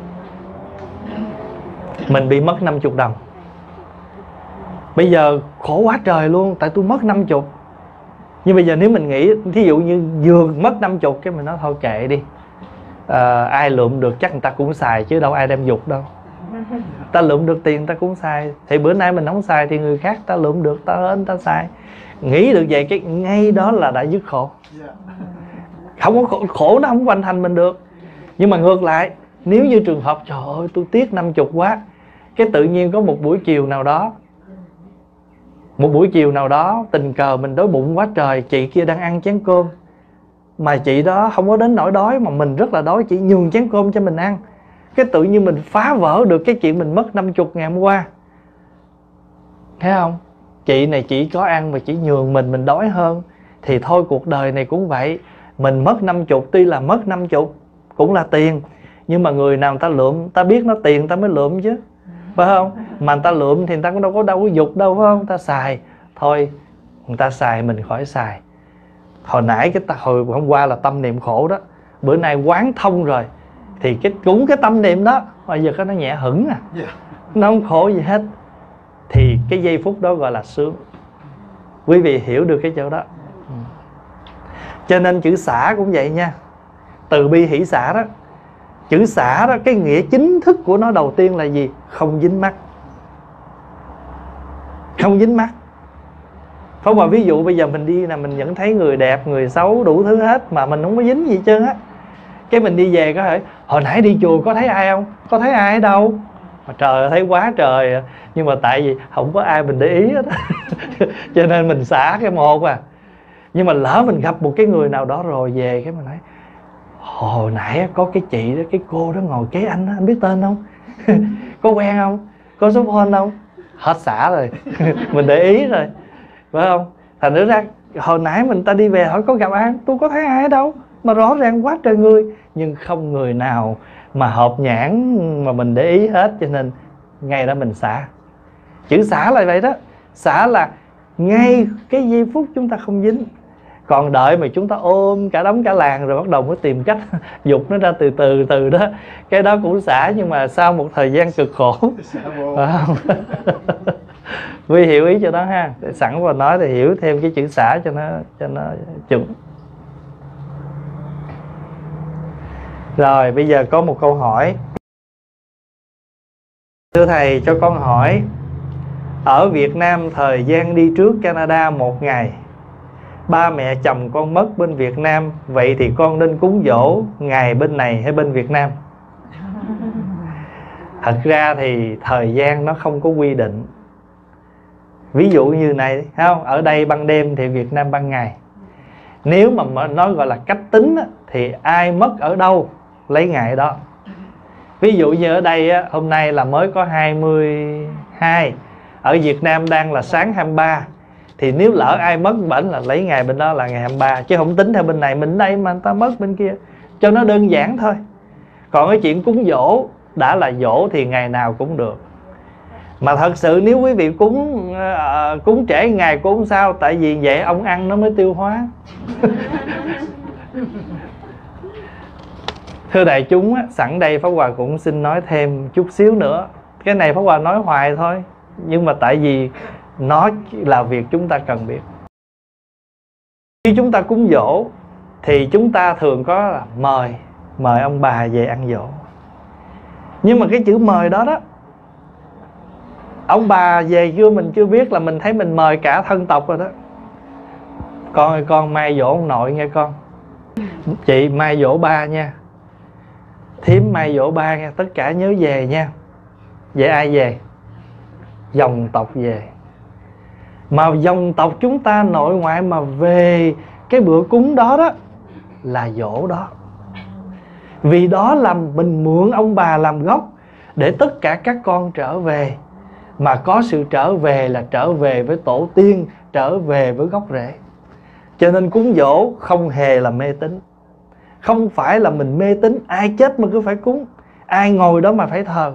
Mình bị mất năm mươi đồng. Bây giờ khổ quá trời luôn, tại tôi mất năm mươi. Nhưng bây giờ nếu mình nghĩ, thí dụ như vừa mất năm mươi, cái mình nói thôi kệ đi, à, ai lượm được chắc người ta cũng xài, chứ đâu ai đem dục đâu. Ta lượm được tiền ta cũng xài. Thì bữa nay mình không xài thì người khác ta lượm được, ta hên ta xài. Nghĩ được vậy cái ngay đó là đã dứt khổ. Không có khổ, khổ nó không quanh thành mình được. Nhưng mà ngược lại, nếu như trường hợp trời ơi tôi tiếc năm mươi quá, cái tự nhiên có một buổi chiều nào đó, một buổi chiều nào đó tình cờ mình đói bụng quá trời, chị kia đang ăn chén cơm mà chị đó không có đến nỗi đói mà mình rất là đói, chị nhường chén cơm cho mình ăn. Cái tự nhiên mình phá vỡ được cái chuyện mình mất năm mươi ngày hôm qua. Thấy không? Chị này chị có ăn mà chị nhường mình, mình đói hơn. Thì thôi cuộc đời này cũng vậy. Mình mất năm mươi, tuy là mất năm mươi cũng là tiền, nhưng mà người nào ta lượm, ta biết nó tiền ta mới lượm chứ, phải không? Mà người ta lượm thì người ta cũng đâu có đâu có dục đâu, phải không? Ta xài, thôi người ta xài mình khỏi xài. Hồi nãy cái ta, hồi hôm qua là tâm niệm khổ đó, bữa nay quán thông rồi thì cái cũng cái tâm niệm đó bây giờ cái nó nhẹ hững à, nó không khổ gì hết. Thì cái giây phút đó gọi là sướng. Quý vị hiểu được cái chỗ đó. Cho nên chữ xả cũng vậy nha. Từ bi hỷ xả đó, chữ xả đó, cái nghĩa chính thức của nó đầu tiên là gì? Không dính mắc. Không dính mắc. Pháp Hòa ví dụ bây giờ mình đi là mình vẫn thấy người đẹp, người xấu, đủ thứ hết mà mình không có dính gì hết trơn á. Cái mình đi về có thể hồi nãy đi chùa có thấy ai không? Có thấy ai ở đâu? Mà trời ơi, thấy quá trời. Nhưng mà tại vì không có ai mình để ý hết cho nên mình xả cái một à. Nhưng mà lỡ mình gặp một cái người nào đó rồi về cái mình nói hồi nãy có cái chị đó, cái cô đó ngồi kế anh đó, anh biết tên không? Có quen không? Có số phone không? Hết xả rồi mình để ý rồi, phải không? Thành thử ra hồi nãy mình ta đi về hỏi có gặp ai, tôi có thấy ai ở đâu mà rõ ràng quá trời người, nhưng không người nào mà hợp nhãn mà mình để ý hết, cho nên ngay đó mình xả. Chữ xả là vậy đó. Xả là ngay cái giây phút chúng ta không dính. Còn đợi mà chúng ta ôm cả đống cả làng rồi bắt đầu mới tìm cách dục nó ra từ từ từ đó, cái đó cũng xả, nhưng mà sau một thời gian cực khổ, phải không? Quý hiểu ý cho đó ha. Để sẵn vào nói thì hiểu thêm cái chữ xả cho nó cho nó chuẩn. Rồi bây giờ có một câu hỏi. Thưa thầy, cho con hỏi, ở Việt Nam thời gian đi trước Canada một ngày, ba mẹ chồng con mất bên Việt Nam, vậy thì con nên cúng dỗ ngày bên này hay bên Việt Nam? Thật ra thì thời gian nó không có quy định. Ví dụ như này, thấy không? Ở đây ban đêm thì Việt Nam ban ngày. Nếu mà nói gọi là cách tính thì ai mất ở đâu lấy ngày đó. Ví dụ như ở đây hôm nay là mới có hai mươi hai, ở Việt Nam đang là sáng hai mươi ba, thì nếu lỡ ai mất bển là lấy ngày bên đó là ngày hai mươi ba, chứ không tính theo bên này mình đây mà người ta mất bên kia, cho nó đơn giản thôi. Còn cái chuyện cúng dỗ, đã là dỗ thì ngày nào cũng được. Mà thật sự nếu quý vị cúng uh, cúng trễ ngày cũng không sao, tại vì vậy ông ăn nó mới tiêu hóa. Thưa đại chúng, sẵn đây Pháp Hòa cũng xin nói thêm chút xíu nữa. Cái này Pháp Hòa nói hoài thôi, nhưng mà tại vì nó là việc chúng ta cần biết. Khi chúng ta cúng giỗ thì chúng ta thường có là mời Mời ông bà về ăn giỗ. Nhưng mà cái chữ mời đó đó, ông bà về chưa mình chưa biết là mình thấy mình mời cả thân tộc rồi đó. Con ơi con mai dỗ ông nội nghe con, chị mai dỗ ba nha, thím mai dỗ ba nha, tất cả nhớ về nha. Vậy ai về? Dòng tộc về. Mà dòng tộc chúng ta nội ngoại mà về cái bữa cúng đó đó là dỗ đó. Vì đó là mình mượn ông bà làm gốc để tất cả các con trở về. Mà có sự trở về là trở về với tổ tiên, trở về với gốc rễ. Cho nên cúng giỗ không hề là mê tín. Không phải là mình mê tín ai chết mà cứ phải cúng, ai ngồi đó mà phải thờ.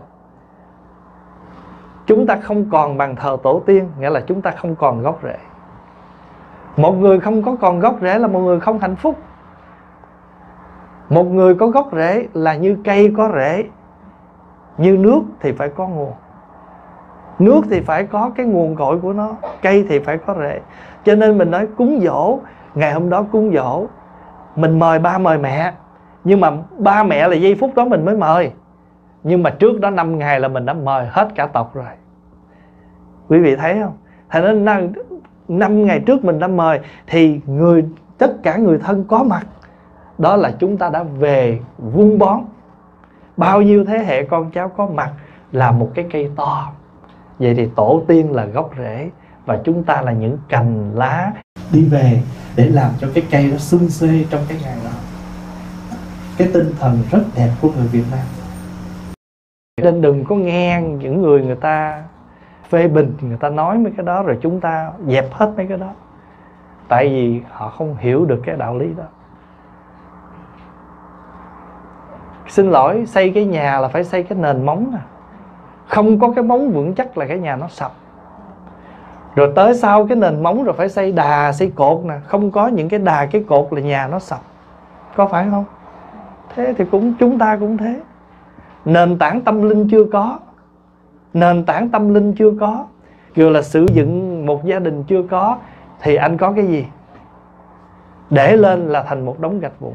Chúng ta không còn bàn thờ tổ tiên, nghĩa là chúng ta không còn gốc rễ. Một người không có còn gốc rễ là một người không hạnh phúc. Một người có gốc rễ là như cây có rễ, như nước thì phải có nguồn. Nước thì phải có cái nguồn cội của nó, cây thì phải có rễ. Cho nên mình nói cúng giỗ, ngày hôm đó cúng giỗ, mình mời ba mời mẹ. Nhưng mà ba mẹ là giây phút đó mình mới mời. Nhưng mà trước đó năm ngày là mình đã mời hết cả tộc rồi. Quý vị thấy không? Thành nên năm ngày trước mình đã mời thì người tất cả người thân có mặt. Đó là chúng ta đã về vun bón. Bao nhiêu thế hệ con cháu có mặt là một cái cây to. Vậy thì tổ tiên là gốc rễ và chúng ta là những cành lá đi về để làm cho cái cây nó sum xuê trong cái ngày đó. Cái tinh thần rất đẹp của người Việt Nam. Nên đừng có nghe những người người ta phê bình, người ta nói mấy cái đó rồi chúng ta dẹp hết mấy cái đó. Tại vì họ không hiểu được cái đạo lý đó. Xin lỗi, xây cái nhà là phải xây cái nền móng nè. Không có cái móng vững chắc là cái nhà nó sập. Rồi tới sau cái nền móng rồi phải xây đà, xây cột nè. Không có những cái đà, cái cột là nhà nó sập. Có phải không? Thế thì cũng chúng ta cũng thế. Nền tảng tâm linh chưa có. Nền tảng tâm linh chưa có. Dù là sử dụng một gia đình chưa có, thì anh có cái gì? Để lên là thành một đống gạch vụn.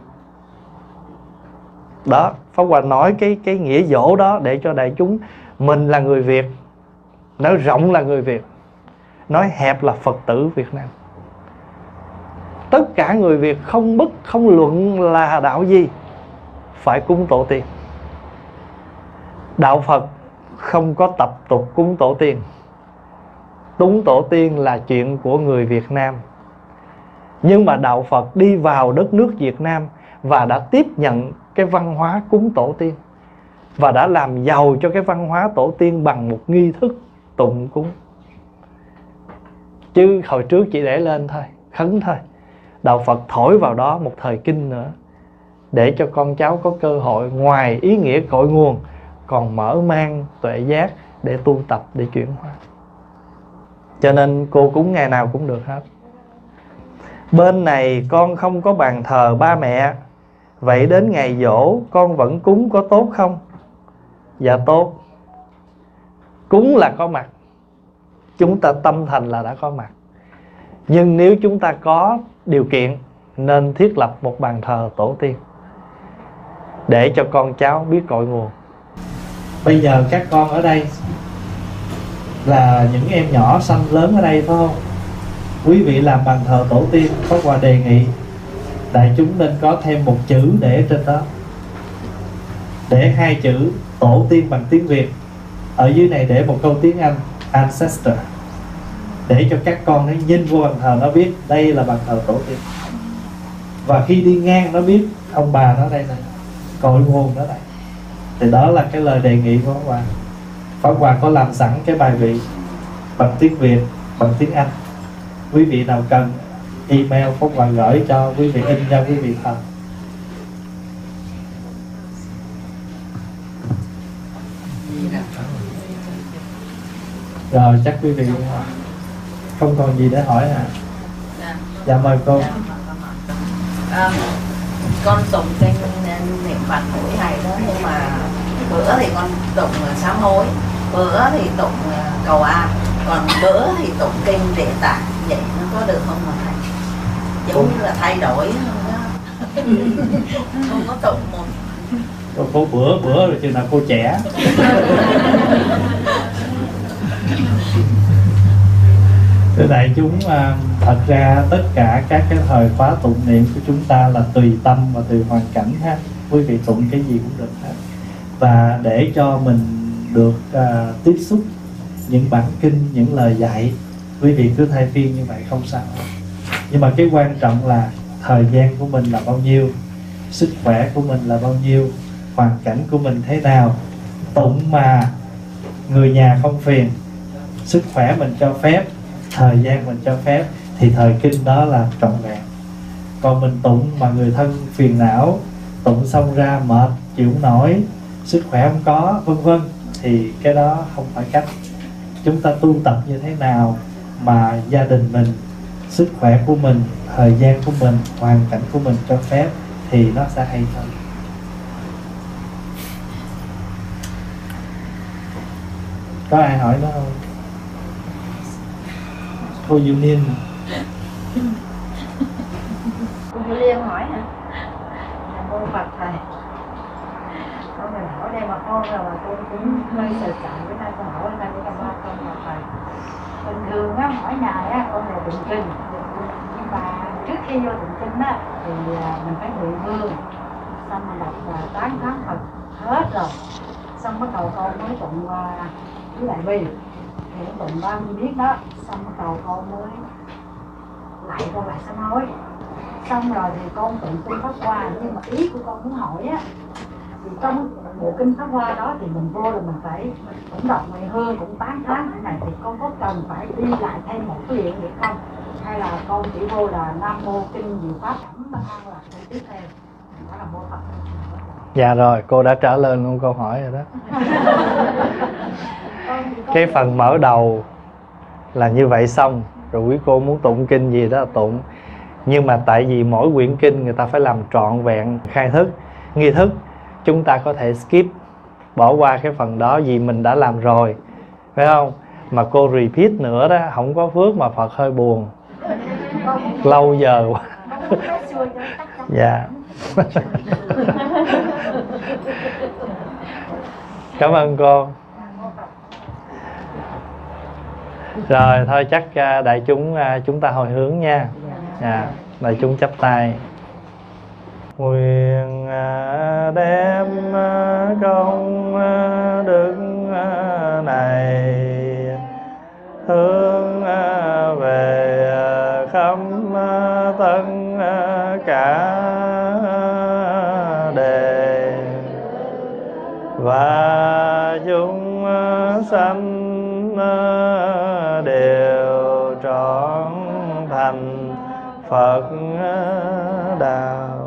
Đó, Pháp Hòa nói cái, cái nghĩa dỗ đó để cho đại chúng. Mình là người Việt, nói rộng là người Việt, nói hẹp là Phật tử Việt Nam. Tất cả người Việt không bất không luận là đạo gì phải cúng tổ tiên. Đạo Phật không có tập tục cúng tổ tiên. Cúng tổ tiên là chuyện của người Việt Nam. Nhưng mà đạo Phật đi vào đất nước Việt Nam và đã tiếp nhận cái văn hóa cúng tổ tiên và đã làm giàu cho cái văn hóa tổ tiên bằng một nghi thức tụng cúng. Chứ hồi trước chỉ để lên thôi, khấn thôi. Đạo Phật thổi vào đó một thời kinh nữa, để cho con cháu có cơ hội ngoài ý nghĩa cội nguồn còn mở mang tuệ giác để tu tập, để chuyển hóa. Cho nên cô cúng ngày nào cũng được hết. Bên này con không có bàn thờ ba mẹ, vậy đến ngày giỗ con vẫn cúng có tốt không? Dạ tốt. Cúng là có mặt, chúng ta tâm thành là đã có mặt. Nhưng nếu chúng ta có điều kiện nên thiết lập một bàn thờ tổ tiên để cho con cháu biết cội nguồn. Bây giờ các con ở đây là những em nhỏ sanh lớn ở đây phải không? Quý vị làm bàn thờ tổ tiên, Pháp Hòa đề nghị đại chúng nên có thêm một chữ để trên đó, để hai chữ tổ tiên bằng tiếng Việt, ở dưới này để một câu tiếng Anh ancestor, để cho các con nó nhìn vô bàn thờ nó biết đây là bàn thờ tổ tiên. Và khi đi ngang nó biết ông bà nó đây này, cội nguồn nó đây. Thì đó là cái lời đề nghị của Pháp Hòa. Pháp Hòa có làm sẵn cái bài vị bằng tiếng Việt, bằng tiếng Anh. Quý vị nào cần email Pháp Hòa gửi cho quý vị, in cho quý vị thờ. Rồi chắc quý vị không còn gì để hỏi hả? Dạ. Dạ mời cô. Dạ. À, con tụng kinh niệm Phật mỗi ngày đó, nhưng mà bữa thì con tụng sám hối, bữa thì tụng cầu an, còn bữa thì tụng kinh Địa Tạng. Vậy nó có được không mà thầy? Giống như là thay đổi không đó. Không có tụng một. Cô, cô bữa bữa rồi chừng nào cô trẻ. Thưa đại chúng, thật ra tất cả các cái thời khóa tụng niệm của chúng ta là tùy tâm và tùy hoàn cảnh ha. Quý vị tụng cái gì cũng được hết. Và để cho mình được uh, tiếp xúc những bản kinh, những lời dạy, quý vị cứ thay phiên như vậy không sao. Nhưng mà cái quan trọng là thời gian của mình là bao nhiêu, sức khỏe của mình là bao nhiêu, hoàn cảnh của mình thế nào. Tụng mà người nhà không phiền, sức khỏe mình cho phép, thời gian mình cho phép, thì thời kinh đó là trọn vẹn. Còn mình tụng mà người thân phiền não, tụng xong ra mệt, chịu không nổi, sức khỏe không có, vân vân, thì cái đó không phải cách. Chúng ta tu tập như thế nào mà gia đình mình, sức khỏe của mình, thời gian của mình, hoàn cảnh của mình cho phép thì nó sẽ hay hơn. Có ai hỏi nữa không? Cô Diệu Niên. Cô Diệu Liên hỏi hả? Cô Phật thầy. Con mình hỏi đây mà con rồi mà cô cũng hơi sợ sợ với nay con hỏi nay con ba con là thầy. Bình thường á hỏi ngày á con là tụng kinh, nhưng mà trước khi vô tụng kinh á thì mình phải mười hương, xong mình đọc và tán thán Phật hết rồi, xong bắt đầu con mới tụng với lại bi, thì tụng ba mươi biết đó, xong bắt đầu con mới lại con lại sám hối, xong rồi thì con tụng kinh Pháp Hoa. Nhưng mà ý của con muốn hỏi á, thì trong bộ kinh Pháp Hoa đó thì mình vô là mình phải cũng đọc mười hương, cũng tán thán cái này, thì con có cần phải đi lại thêm một cái chuyện được không, hay là con chỉ vô là Nam Mô Kinh Diệu Pháp Thẩm Tâm An là câu tiếp theo đó là mô Phật? Dạ rồi, cô đã trả lời luôn câu hỏi rồi đó. Cái phần mở đầu là như vậy xong, rồi quý cô muốn tụng kinh gì đó là tụng. Nhưng mà tại vì mỗi quyển kinh người ta phải làm trọn vẹn khai thức, nghi thức, chúng ta có thể skip, bỏ qua cái phần đó vì mình đã làm rồi, phải không? Mà cô repeat nữa đó, không có phước mà Phật hơi buồn. Lâu giờ quá. Dạ. Cảm ơn cô. Rồi thôi chắc đại chúng chúng ta hồi hướng nha. Dạ, đại chúng chắp tay. Nguyện đem công đức này hướng về khắp tất cả đề và chúng sanh đều trọn thành Phật đạo.